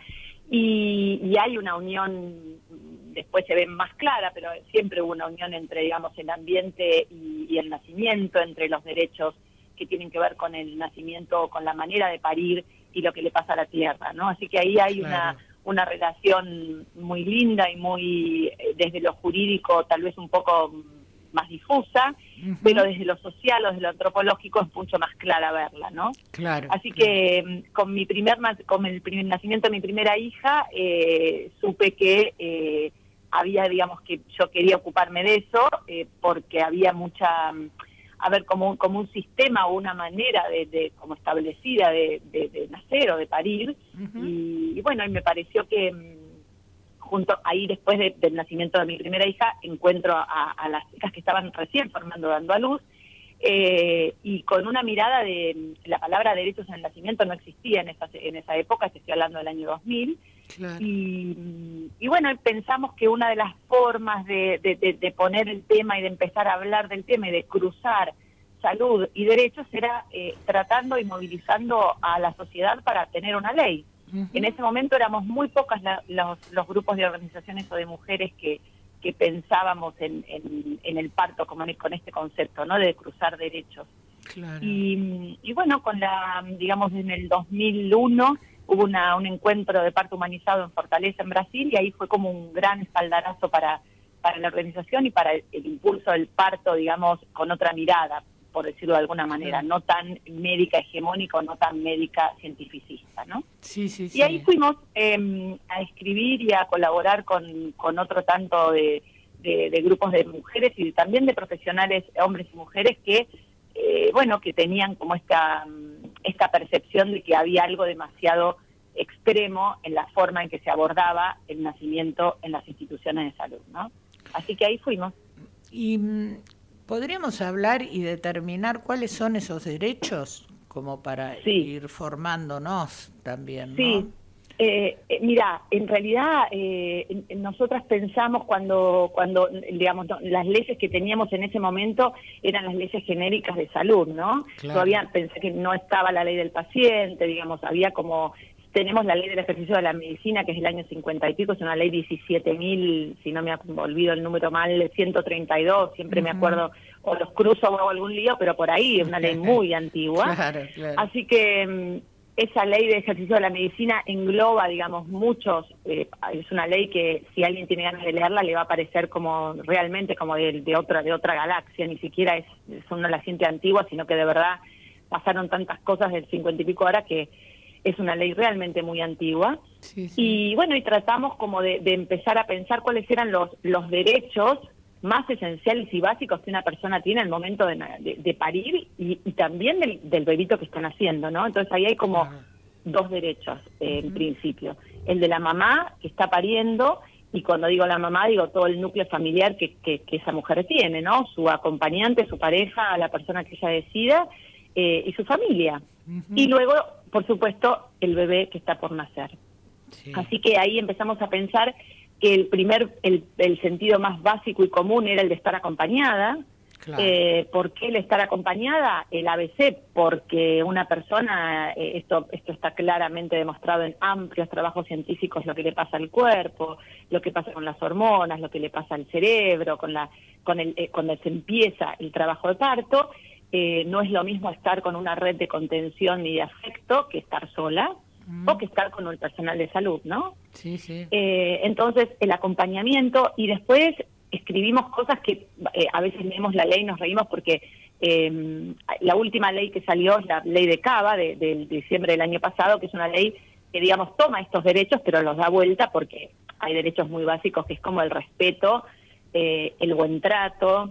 y hay una unión, después se ve más clara, pero siempre hubo una unión entre, digamos, el ambiente y el nacimiento, entre los derechos que tienen que ver con el nacimiento, con la manera de parir y lo que le pasa a la tierra, ¿no? Así que ahí hay una relación muy linda y muy, desde lo jurídico, tal vez un poco más difusa, pero desde lo social o desde lo antropológico es mucho más clara verla, ¿no? Claro. Así que con el primer nacimiento de mi primera hija, supe que había, digamos, que yo quería ocuparme de eso, porque había mucha, como un sistema o una manera de como establecida de nacer o de parir, y bueno, y me pareció que junto ahí, después del nacimiento de mi primera hija, encuentro a las chicas que estaban recién formando Dando a Luz, y con una mirada de la palabra derechos en el nacimiento no existía en esa época, te estoy hablando del año 2000. Claro. Y bueno, pensamos que una de las formas de poner el tema y de empezar a hablar del tema y de cruzar salud y derechos era tratando y movilizando a la sociedad para tener una ley. En ese momento éramos muy pocas los grupos de organizaciones o de mujeres que pensábamos en el parto como con este concepto, ¿no? De cruzar derechos. Claro. Y bueno, digamos en el 2001 hubo un encuentro de parto humanizado en Fortaleza, en Brasil, y ahí fue como un gran espaldarazo para la organización y para el impulso del parto, digamos, con otra mirada, por decirlo de alguna manera, no tan médica hegemónica o no tan médica cientificista, ¿no? Sí. Y ahí fuimos a escribir y a colaborar con otro tanto de grupos de mujeres y también de profesionales, hombres y mujeres, que que tenían como esta percepción de que había algo demasiado extremo en la forma en que se abordaba el nacimiento en las instituciones de salud, ¿no? Así que ahí fuimos. Y podríamos hablar y determinar cuáles son esos derechos, como para ir formándonos también, ¿no? Sí. Mira, en realidad nosotras pensamos cuando digamos, las leyes que teníamos en ese momento eran las leyes genéricas de salud, ¿no? Claro. Todavía pensé que no estaba la ley del paciente, digamos, había tenemos la ley del ejercicio de la medicina, que es del año 50 y pico, es una ley 17.000, si no me olvido el número mal, 132, siempre me acuerdo, o los cruzo o hago algún lío, pero por ahí es una ley muy antigua. Claro. Así que esa ley de ejercicio de la medicina engloba, digamos, muchos, es una ley que si alguien tiene ganas de leerla le va a parecer como realmente como de otra galaxia, ni siquiera no la siente antigua, sino que de verdad pasaron tantas cosas del 50 y pico ahora que es una ley realmente muy antigua. Sí. Y bueno, y tratamos como de empezar a pensar cuáles eran los derechos más esenciales y básicos que una persona tiene al momento de parir y también del bebito que están haciendo, ¿no? Entonces ahí hay como dos derechos en principio. El de la mamá que está pariendo, y cuando digo la mamá digo todo el núcleo familiar que esa mujer tiene, ¿no? Su acompañante, su pareja, la persona que ella decida y su familia. Y luego, por supuesto, el bebé que está por nacer. Sí. Así que ahí empezamos a pensar que el sentido más básico y común era el de estar acompañada. Claro. ¿Por qué el estar acompañada? El ABC, porque una persona, esto está claramente demostrado en amplios trabajos científicos, lo que le pasa al cuerpo, lo que pasa con las hormonas, lo que le pasa al cerebro, cuando se empieza el trabajo de parto. No es lo mismo estar con una red de contención y de afecto que estar sola o que estar con el personal de salud, ¿no? Sí. Entonces, el acompañamiento, y después escribimos cosas que a veces leemos la ley y nos reímos porque la última ley que salió es la ley de Cava de diciembre del año pasado, que es una ley que, digamos, toma estos derechos pero los da vuelta porque hay derechos muy básicos que es como el respeto, el buen trato,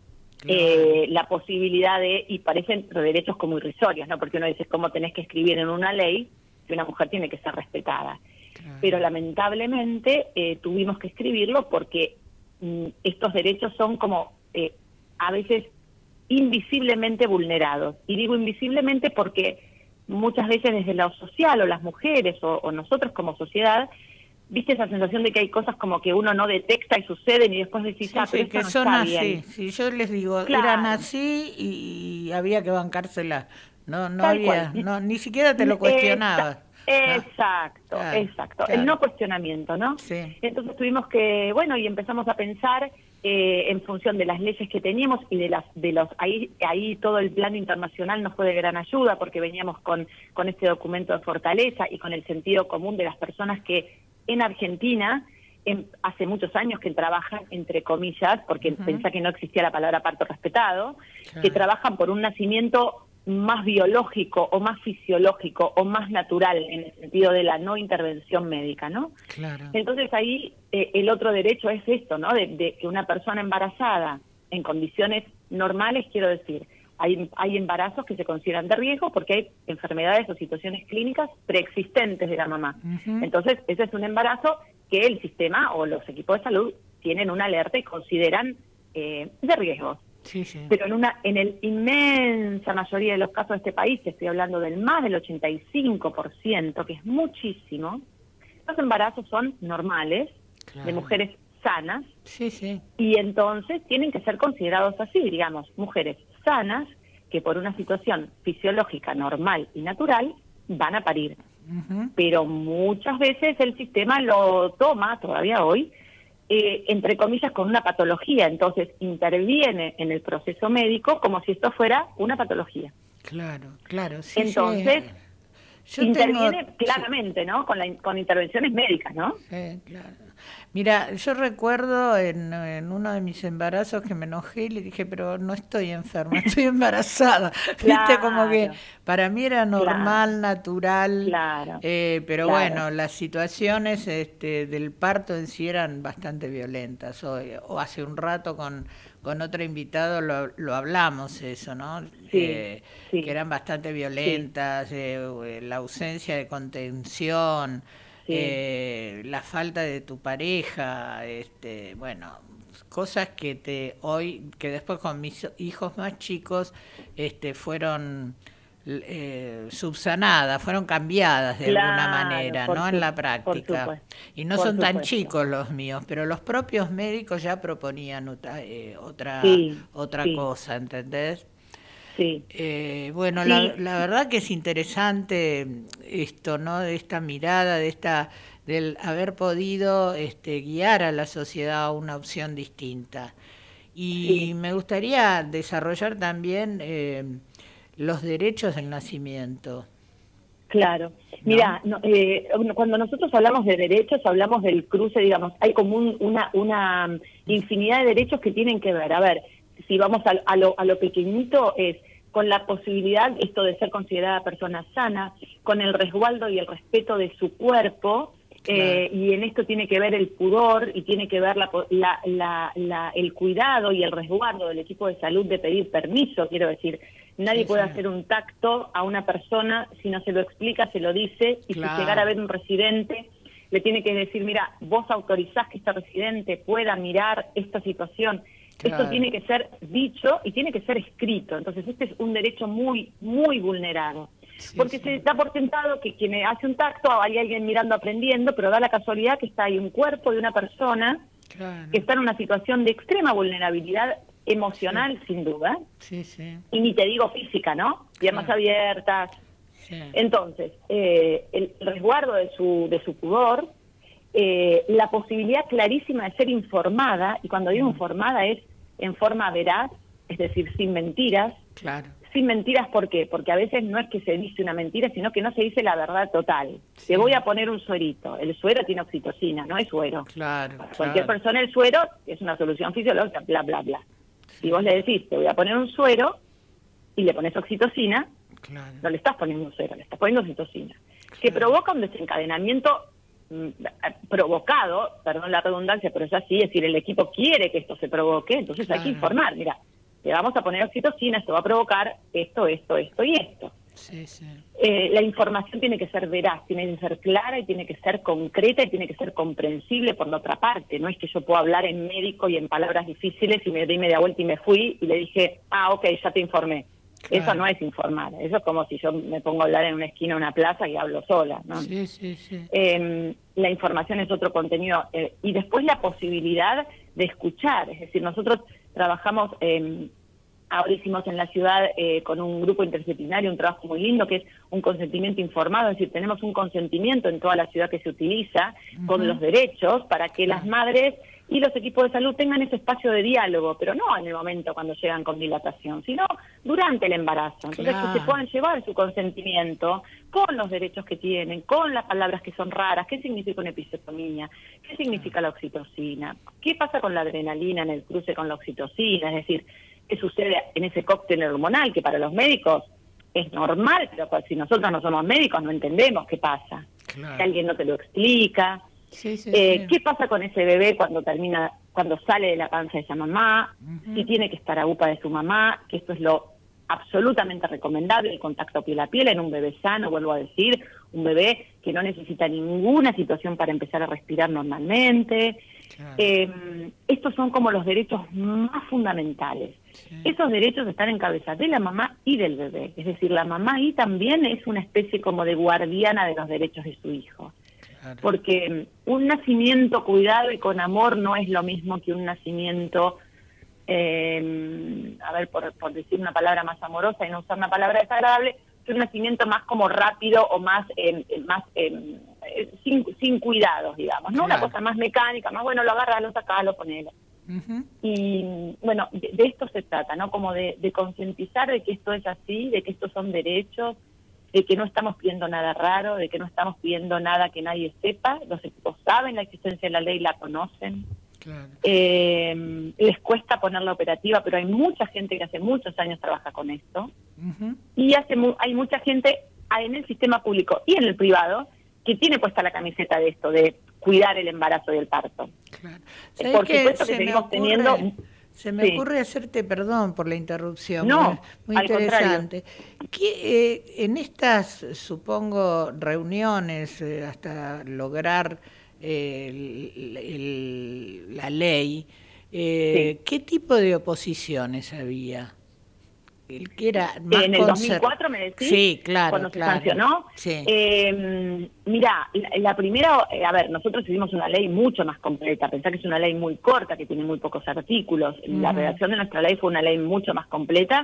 la posibilidad y parecen derechos como irrisorios, ¿no? Porque uno dice, ¿cómo tenés que escribir en una ley que una mujer tiene que ser respetada? Claro. Pero lamentablemente tuvimos que escribirlo porque estos derechos son como a veces invisiblemente vulnerados. Y digo invisiblemente porque muchas veces desde lo social o las mujeres o nosotros como sociedad, ¿viste esa sensación de que hay cosas como que uno no detecta y suceden y después decís, pero que eso no son está así? bien? Si yo les digo, Claro. eran así y había que bancársela. No Tal había, cual. Ni siquiera te lo cuestionabas. Exacto, Claro, exacto. claro. El no cuestionamiento, ¿no? Sí. Entonces tuvimos que, y empezamos a pensar en función de las leyes que teníamos y ahí todo el plano internacional nos fue de gran ayuda porque veníamos con este documento de Fortaleza y con el sentido común de las personas que en Argentina hace muchos años que trabajan, entre comillas, porque pensá que no existía la palabra parto respetado, que trabajan por un nacimiento más biológico o más fisiológico o más natural en el sentido de la no intervención médica, ¿no? Claro. Entonces ahí el otro derecho es esto, ¿no? De que una persona embarazada en condiciones normales, quiero decir, hay embarazos que se consideran de riesgo porque hay enfermedades o situaciones clínicas preexistentes de la mamá. Entonces ese es un embarazo que el sistema o los equipos de salud tienen una alerta y consideran de riesgo. Sí, sí. Pero en el inmensa mayoría de los casos de este país, estoy hablando del más del 85%, que es muchísimo, los embarazos son normales, de mujeres sanas, y entonces tienen que ser considerados así, digamos, mujeres sanas que por una situación fisiológica normal y natural van a parir. Pero muchas veces el sistema lo toma, todavía hoy, entre comillas, con una patología, entonces interviene en el proceso médico como si esto fuera una patología. Claro, claro. Sí, entonces, yo interviene tengo, claramente, ¿no? Con intervenciones médicas, ¿no? Sí, claro. Mira, yo recuerdo en uno de mis embarazos que me enojé y le dije, pero no estoy enferma, estoy embarazada. Viste, como que para mí era normal, natural, pero bueno, las situaciones del parto en sí eran bastante violentas. O hace un rato con otro invitado lo hablamos eso, ¿no? Que eran bastante violentas, la ausencia de contención, la falta de tu pareja, bueno, cosas que hoy, que después con mis hijos más chicos, fueron subsanadas, fueron cambiadas de alguna manera, ¿no? En la práctica. Y no son tan chicos los míos, pero los propios médicos ya proponían otra cosa, ¿entendés? Sí. Bueno, la verdad que es interesante esto, ¿no? De esta mirada, del haber podido guiar a la sociedad a una opción distinta. Y me gustaría desarrollar también los derechos del nacimiento. Claro. Mira, cuando nosotros hablamos de derechos, hablamos del cruce, digamos, hay como una infinidad de derechos que tienen que ver. A ver, si vamos a lo pequeñito, es con la posibilidad, esto de ser considerada persona sana, con el resguardo y el respeto de su cuerpo, y en esto tiene que ver el pudor y tiene que ver el cuidado y el resguardo del equipo de salud de pedir permiso, quiero decir. Nadie puede hacer un tacto a una persona si no se lo explica, se lo dice, y si llegara a ver un residente, le tiene que decir, mira, vos autorizás que este residente pueda mirar esta situación. Esto tiene que ser dicho y tiene que ser escrito. Entonces este es un derecho muy, muy vulnerado. Porque se da por sentado que quien hace un tacto, hay alguien mirando, aprendiendo, pero da la casualidad que está ahí un cuerpo de una persona que está en una situación de extrema vulnerabilidad emocional, sin duda, y ni te digo física, ¿no? Piernas abiertas. Entonces, el resguardo de su pudor, la posibilidad clarísima de ser informada, y cuando digo informada es en forma veraz, es decir, sin mentiras. Sin mentiras, ¿por qué? Porque a veces no es que se dice una mentira, sino que no se dice la verdad total. Te voy a poner un suerito. El suero tiene oxitocina, no es suero. Para cualquier persona el suero es una solución fisiológica, bla, bla, bla. Si vos le decís, te voy a poner un suero, y le pones oxitocina, no le estás poniendo un suero, le estás poniendo oxitocina. Que provoca un desencadenamiento provocado, perdón la redundancia, pero es así, es decir, el equipo quiere que esto se provoque, entonces hay que informar, mira, le vamos a poner oxitocina, esto va a provocar esto, esto, esto y esto. La información tiene que ser veraz, tiene que ser clara y tiene que ser concreta y tiene que ser comprensible por la otra parte. No es que yo pueda hablar en médico y en palabras difíciles y me di media vuelta y me fui y le dije, ok, ya te informé. Eso no es informar, eso es como si yo me pongo a hablar en una esquina de una plaza y hablo sola, ¿no? La información es otro contenido, y después la posibilidad de escuchar, es decir, nosotros trabajamos, ahora hicimos en la ciudad con un grupo interdisciplinario un trabajo muy lindo que es un consentimiento informado, es decir, tenemos un consentimiento en toda la ciudad que se utiliza con los derechos para que las madres y los equipos de salud tengan ese espacio de diálogo, pero no en el momento cuando llegan con dilatación, sino durante el embarazo. Entonces que se puedan llevar su consentimiento con los derechos que tienen, con las palabras que son raras, qué significa una episiotomía, qué significa la oxitocina, qué pasa con la adrenalina en el cruce con la oxitocina, es decir, qué sucede en ese cóctel hormonal que para los médicos es normal, pero si nosotros no somos médicos no entendemos qué pasa. Si alguien no te lo explica. ¿Qué pasa con ese bebé cuando sale de la panza de esa mamá? Si tiene que estar a UPA de su mamá, que esto es lo absolutamente recomendable, el contacto piel a piel en un bebé sano, vuelvo a decir, un bebé que no necesita ninguna situación para empezar a respirar normalmente. Estos son como los derechos más fundamentales. esos derechos están en cabeza de la mamá y del bebé. Es decir, la mamá ahí también es una especie como de guardiana de los derechos de su hijo. Claro. Porque un nacimiento cuidado y con amor no es lo mismo que un nacimiento, por decir una palabra más amorosa y no usar una palabra desagradable, que un nacimiento más como rápido o más sin cuidados, digamos, ¿no? Claro. Una cosa más mecánica, más bueno, lo agarras, lo sacás, lo ponelo. Y bueno, de esto se trata, ¿no? Como de concientizar de que esto es así, de que estos son derechos, de que no estamos pidiendo nada raro, de que no estamos pidiendo nada que nadie sepa. Los equipos saben la existencia de la ley, la conocen. Claro. Les cuesta ponerla operativa, pero hay mucha gente que hace muchos años trabaja con esto. Y hay mucha gente en el sistema público y en el privado que tiene puesta la camiseta de esto, de cuidar el embarazo y el parto. Claro. Por supuesto que seguimos teniendo... Se me ocurre hacerte, perdón por la interrupción, no, muy interesante. En estas, supongo, reuniones hasta lograr la ley, ¿qué tipo de oposiciones había? El que era más en el 2004 me decís, sí, claro, cuando claro, se sancionó. Sí. Mirá, la primera, nosotros hicimos una ley mucho más completa. Pensá que es una ley muy corta, que tiene muy pocos artículos. La redacción de nuestra ley fue una ley mucho más completa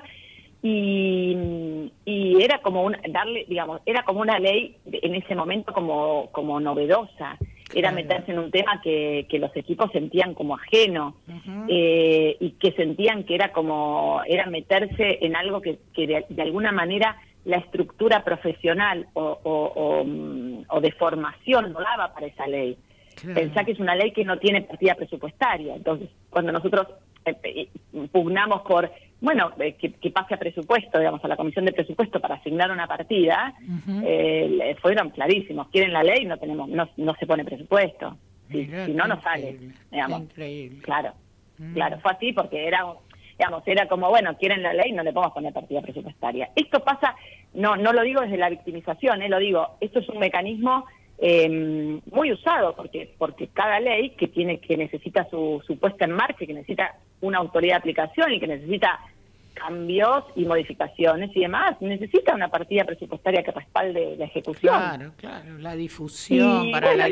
y era como era como una ley en ese momento como novedosa. Era meterse en un tema que los equipos sentían como ajeno, y que sentían que era meterse en algo que de alguna manera la estructura profesional o de formación no daba para esa ley. Claro. Pensá que es una ley que no tiene partida presupuestaria. Entonces, cuando nosotros pugnamos por, que pase a presupuesto, digamos, a la Comisión de Presupuesto para asignar una partida, fueron clarísimos. Quieren la ley, no se pone presupuesto. Si no, no sale. Digamos. Increíble. Claro, claro, fue así porque era como, quieren la ley, no le podemos poner partida presupuestaria. Esto pasa, no lo digo desde la victimización, lo digo, esto es un mecanismo muy usado porque cada ley que necesita su puesta en marcha, que necesita una autoridad de aplicación y que necesita cambios y modificaciones y demás, necesita una partida presupuestaria que respalde la ejecución. Claro, la difusión,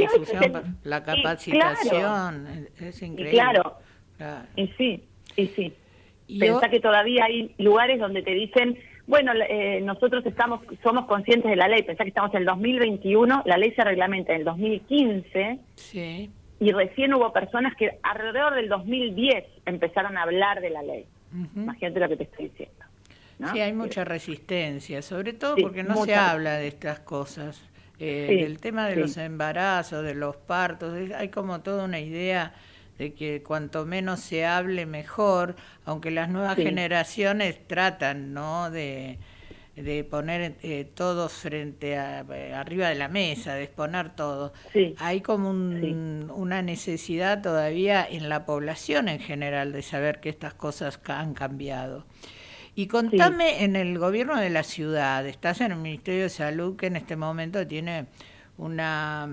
la capacitación, es increíble. Claro. Y sí. Pensá que todavía hay lugares donde te dicen, nosotros somos conscientes de la ley. Pensá que estamos en el 2021, la ley se reglamenta en el 2015, sí. Y recién hubo personas que alrededor del 2010 empezaron a hablar de la ley. Imagínate lo que te estoy diciendo, ¿no? Sí, hay mucha resistencia, sobre todo porque no se habla de estas cosas. Del tema de los embarazos, de los partos, hay como toda una idea de que cuanto menos se hable mejor, aunque las nuevas generaciones tratan, ¿no?, de poner todos frente arriba de la mesa, de exponer todo. Hay como una necesidad todavía en la población en general de saber que estas cosas han cambiado. Y contame, en el gobierno de la ciudad, estás en el Ministerio de Salud, que en este momento tiene una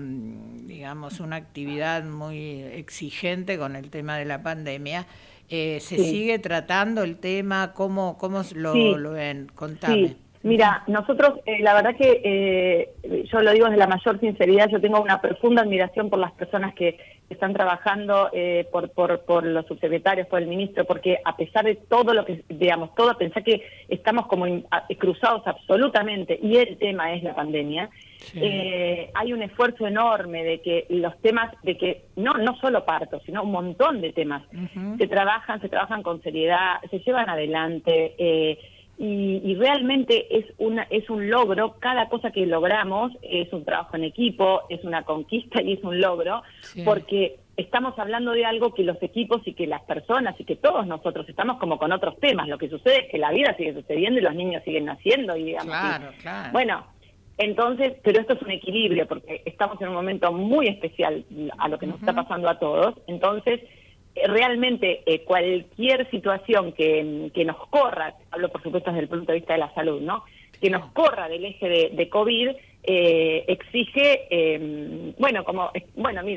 actividad muy exigente con el tema de la pandemia. ¿Se sigue tratando el tema? ¿Cómo lo ven? Contame. Sí. Mira, nosotros, la verdad que yo lo digo desde la mayor sinceridad, yo tengo una profunda admiración por las personas que están trabajando, por los subsecretarios, por el ministro, porque a pesar de todo lo que, pensá que estamos como cruzados absolutamente, y el tema es la pandemia. Hay un esfuerzo enorme de que los temas, de que no solo partos, sino un montón de temas, se trabajan con seriedad, se llevan adelante, y realmente es un logro. Cada cosa que logramos es un trabajo en equipo, es una conquista y es un logro, porque estamos hablando de algo que los equipos y que las personas y que todos nosotros estamos como con otros temas. Lo que sucede es que la vida sigue sucediendo y los niños siguen naciendo, y digamos, claro. Bueno, entonces, pero esto es un equilibrio, porque estamos en un momento muy especial a lo que nos está pasando a todos. Entonces, realmente cualquier situación que nos corra, hablo por supuesto desde el punto de vista de la salud, ¿no?, que nos corra del eje de COVID, exige, miren,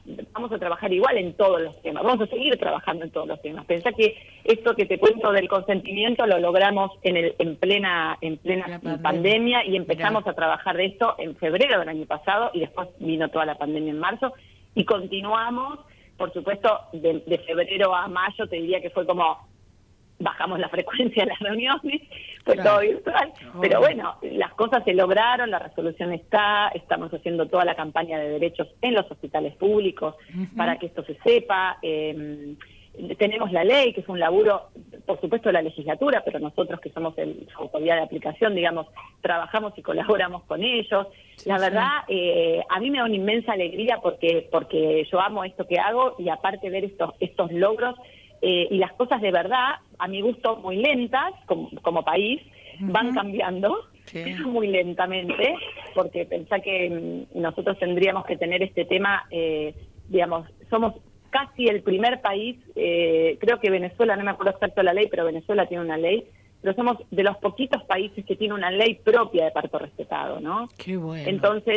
vamos a trabajar igual en todos los temas, vamos a seguir trabajando en todos los temas. Pensá que esto que te cuento del consentimiento lo logramos en plena pandemia y empezamos a trabajar de esto en febrero del año pasado y después vino toda la pandemia en marzo y continuamos, por supuesto, de febrero a mayo te diría que fue como bajamos la frecuencia de las reuniones, fue todo virtual, pero bueno, las cosas se lograron, la resolución estamos haciendo toda la campaña de derechos en los hospitales públicos para que esto se sepa, tenemos la ley, que es un laburo, por supuesto, de la legislatura, pero nosotros que somos la autoridad de aplicación, digamos, trabajamos y colaboramos con ellos. La verdad, a mí me da una inmensa alegría porque yo amo esto que hago y aparte ver estos logros y las cosas de verdad, a mi gusto, muy lentas, como país, van cambiando, pero muy lentamente, porque pensá que nosotros tendríamos que tener este tema, digamos, somos casi el primer país, creo que Venezuela, no me acuerdo exacto la ley, pero Venezuela tiene una ley, pero somos de los poquitos países que tiene una ley propia de parto respetado, ¿no? Qué bueno. Entonces,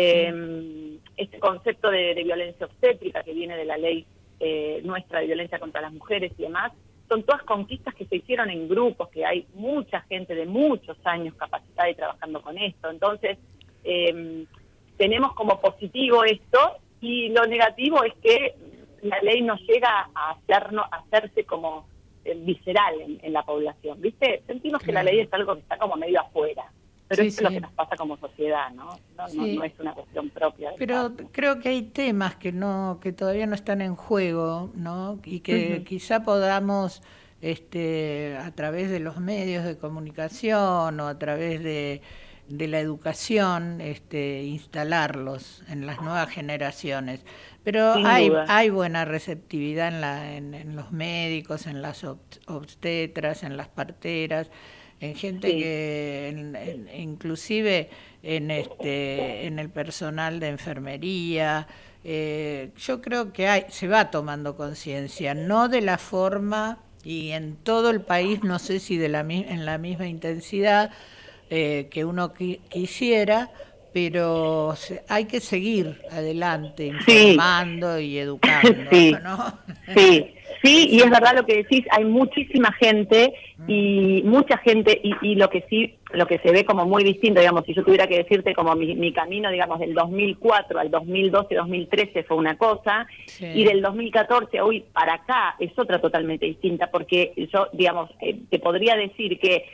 este concepto de violencia obstétrica que viene de la ley nuestra de violencia contra las mujeres y demás, son todas conquistas que se hicieron en grupos, que hay mucha gente de muchos años capacitada y trabajando con esto. Entonces, tenemos como positivo esto y lo negativo es que la ley no llega a hacerse como visceral en la población, ¿viste? Sentimos que la ley es algo que está como medio afuera. Pero eso es lo que nos pasa como sociedad, ¿no? No es una cuestión propia. Pero creo que hay temas que todavía no están en juego, ¿no? Y que quizá podamos, a través de los medios de comunicación o a través de la educación, instalarlos en las nuevas generaciones. Pero hay buena receptividad en los médicos, en las obstetras, en las parteras, en gente que inclusive en el personal de enfermería. Yo creo que se va tomando conciencia, no de la forma y en todo el país, no sé si en la misma intensidad que uno quisiera, pero hay que seguir adelante informando y educando, ¿no? Sí, y es verdad lo que decís, hay muchísima gente y lo que se ve como muy distinto, digamos, si yo tuviera que decirte como mi camino, digamos, del 2004 al 2012, 2013 fue una cosa, y del 2014 a hoy para acá es otra totalmente distinta, porque yo, digamos, te podría decir que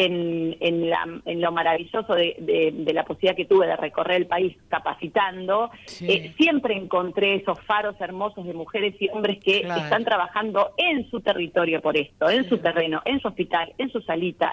en lo maravilloso de la posibilidad que tuve de recorrer el país capacitando, siempre encontré esos faros hermosos de mujeres y hombres que están trabajando en su territorio por esto, en su terreno, en su hospital, en su salita,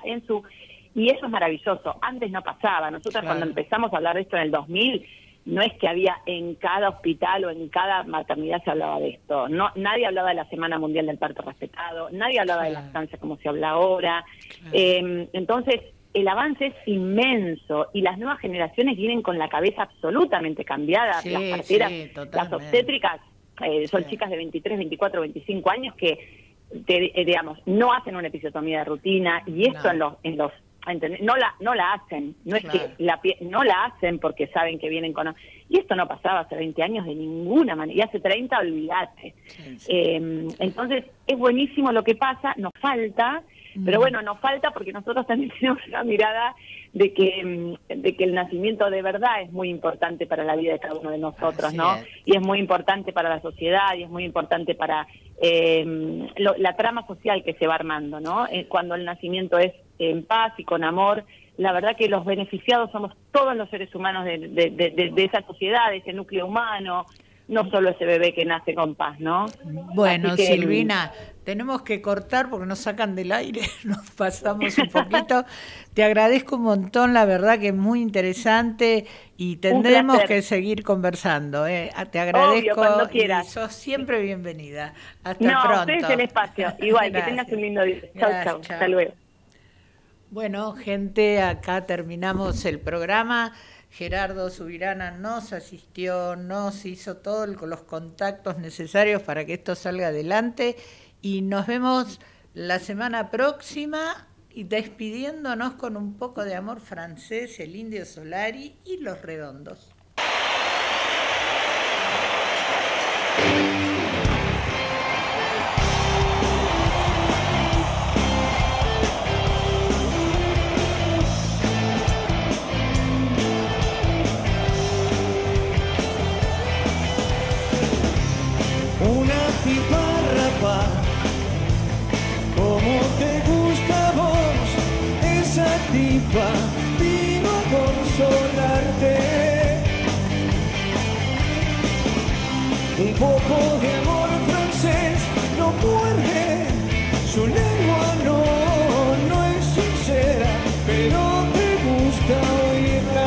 y eso es maravilloso. Antes no pasaba. Nosotros cuando empezamos a hablar de esto en el 2000, no es que había en cada hospital o en cada maternidad se hablaba de esto. Nadie hablaba de la Semana Mundial del Parto Respetado, nadie hablaba de lactancia como se habla ahora. Entonces, el avance es inmenso y las nuevas generaciones vienen con la cabeza absolutamente cambiada. Las parteras, las obstétricas, son chicas de 23, 24, 25 años que, digamos, no hacen una episiotomía de rutina y esto en los no la hacen, no es que no la hacen porque saben que vienen con... Y esto no pasaba hace 20 años de ninguna manera, y hace 30 olvídate. Entonces es buenísimo lo que pasa, nos falta, pero bueno, nos falta porque nosotros también tenemos la mirada de que el nacimiento de verdad es muy importante para la vida de cada uno de nosotros, ¿no? Y es muy importante para la sociedad y es muy importante para la trama social que se va armando, ¿no? Cuando el nacimiento es en paz y con amor, la verdad que los beneficiados somos todos los seres humanos de esa sociedad, de ese núcleo humano, no solo ese bebé que nace con paz, ¿no? Bueno, Silvina, tenemos que cortar porque nos sacan del aire, nos pasamos un poquito. Te agradezco un montón, la verdad que es muy interesante y tendremos que seguir conversando. Te agradezco. Obvio, cuando quieras. Y sos siempre bienvenida. Hasta pronto. No, ustedes el espacio. Igual, que tengas un lindo día. Chau. Hasta luego. Bueno, gente, acá terminamos el programa. Gerardo Subirana nos asistió, nos hizo todos los contactos necesarios para que esto salga adelante y nos vemos la semana próxima y despidiéndonos con un poco de amor francés, el Indio Solari y Los Redondos. tipa vino a consolarte. Un poco de amor francés no muerde, su lengua no es sincera, pero te gusta oírla.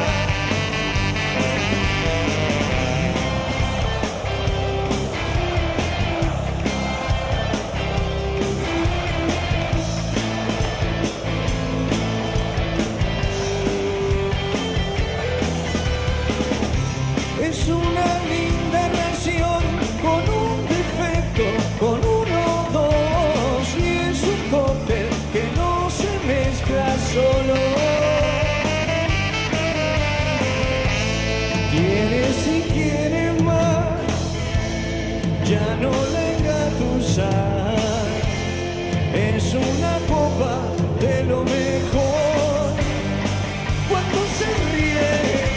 Es una linda relación con un defecto, con uno o dos, y es un cóctel que no se mezcla solo. Quiere si quiere más, ya no la engatusar. Es una copa de lo mejor cuando se ríe.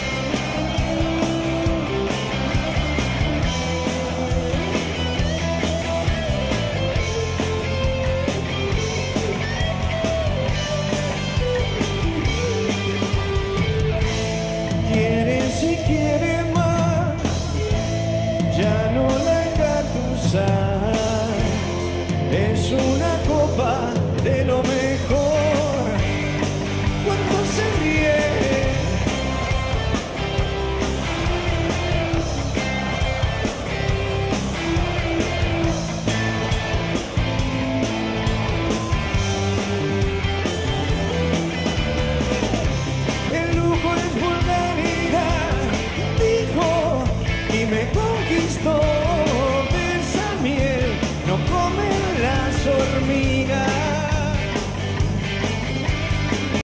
Si quiere más, ya no la engatusas. Es una copa de lo mejor cuando se ríe. El lujo es vulgaridad, y me conquistó de esa miel, no comen las hormigas.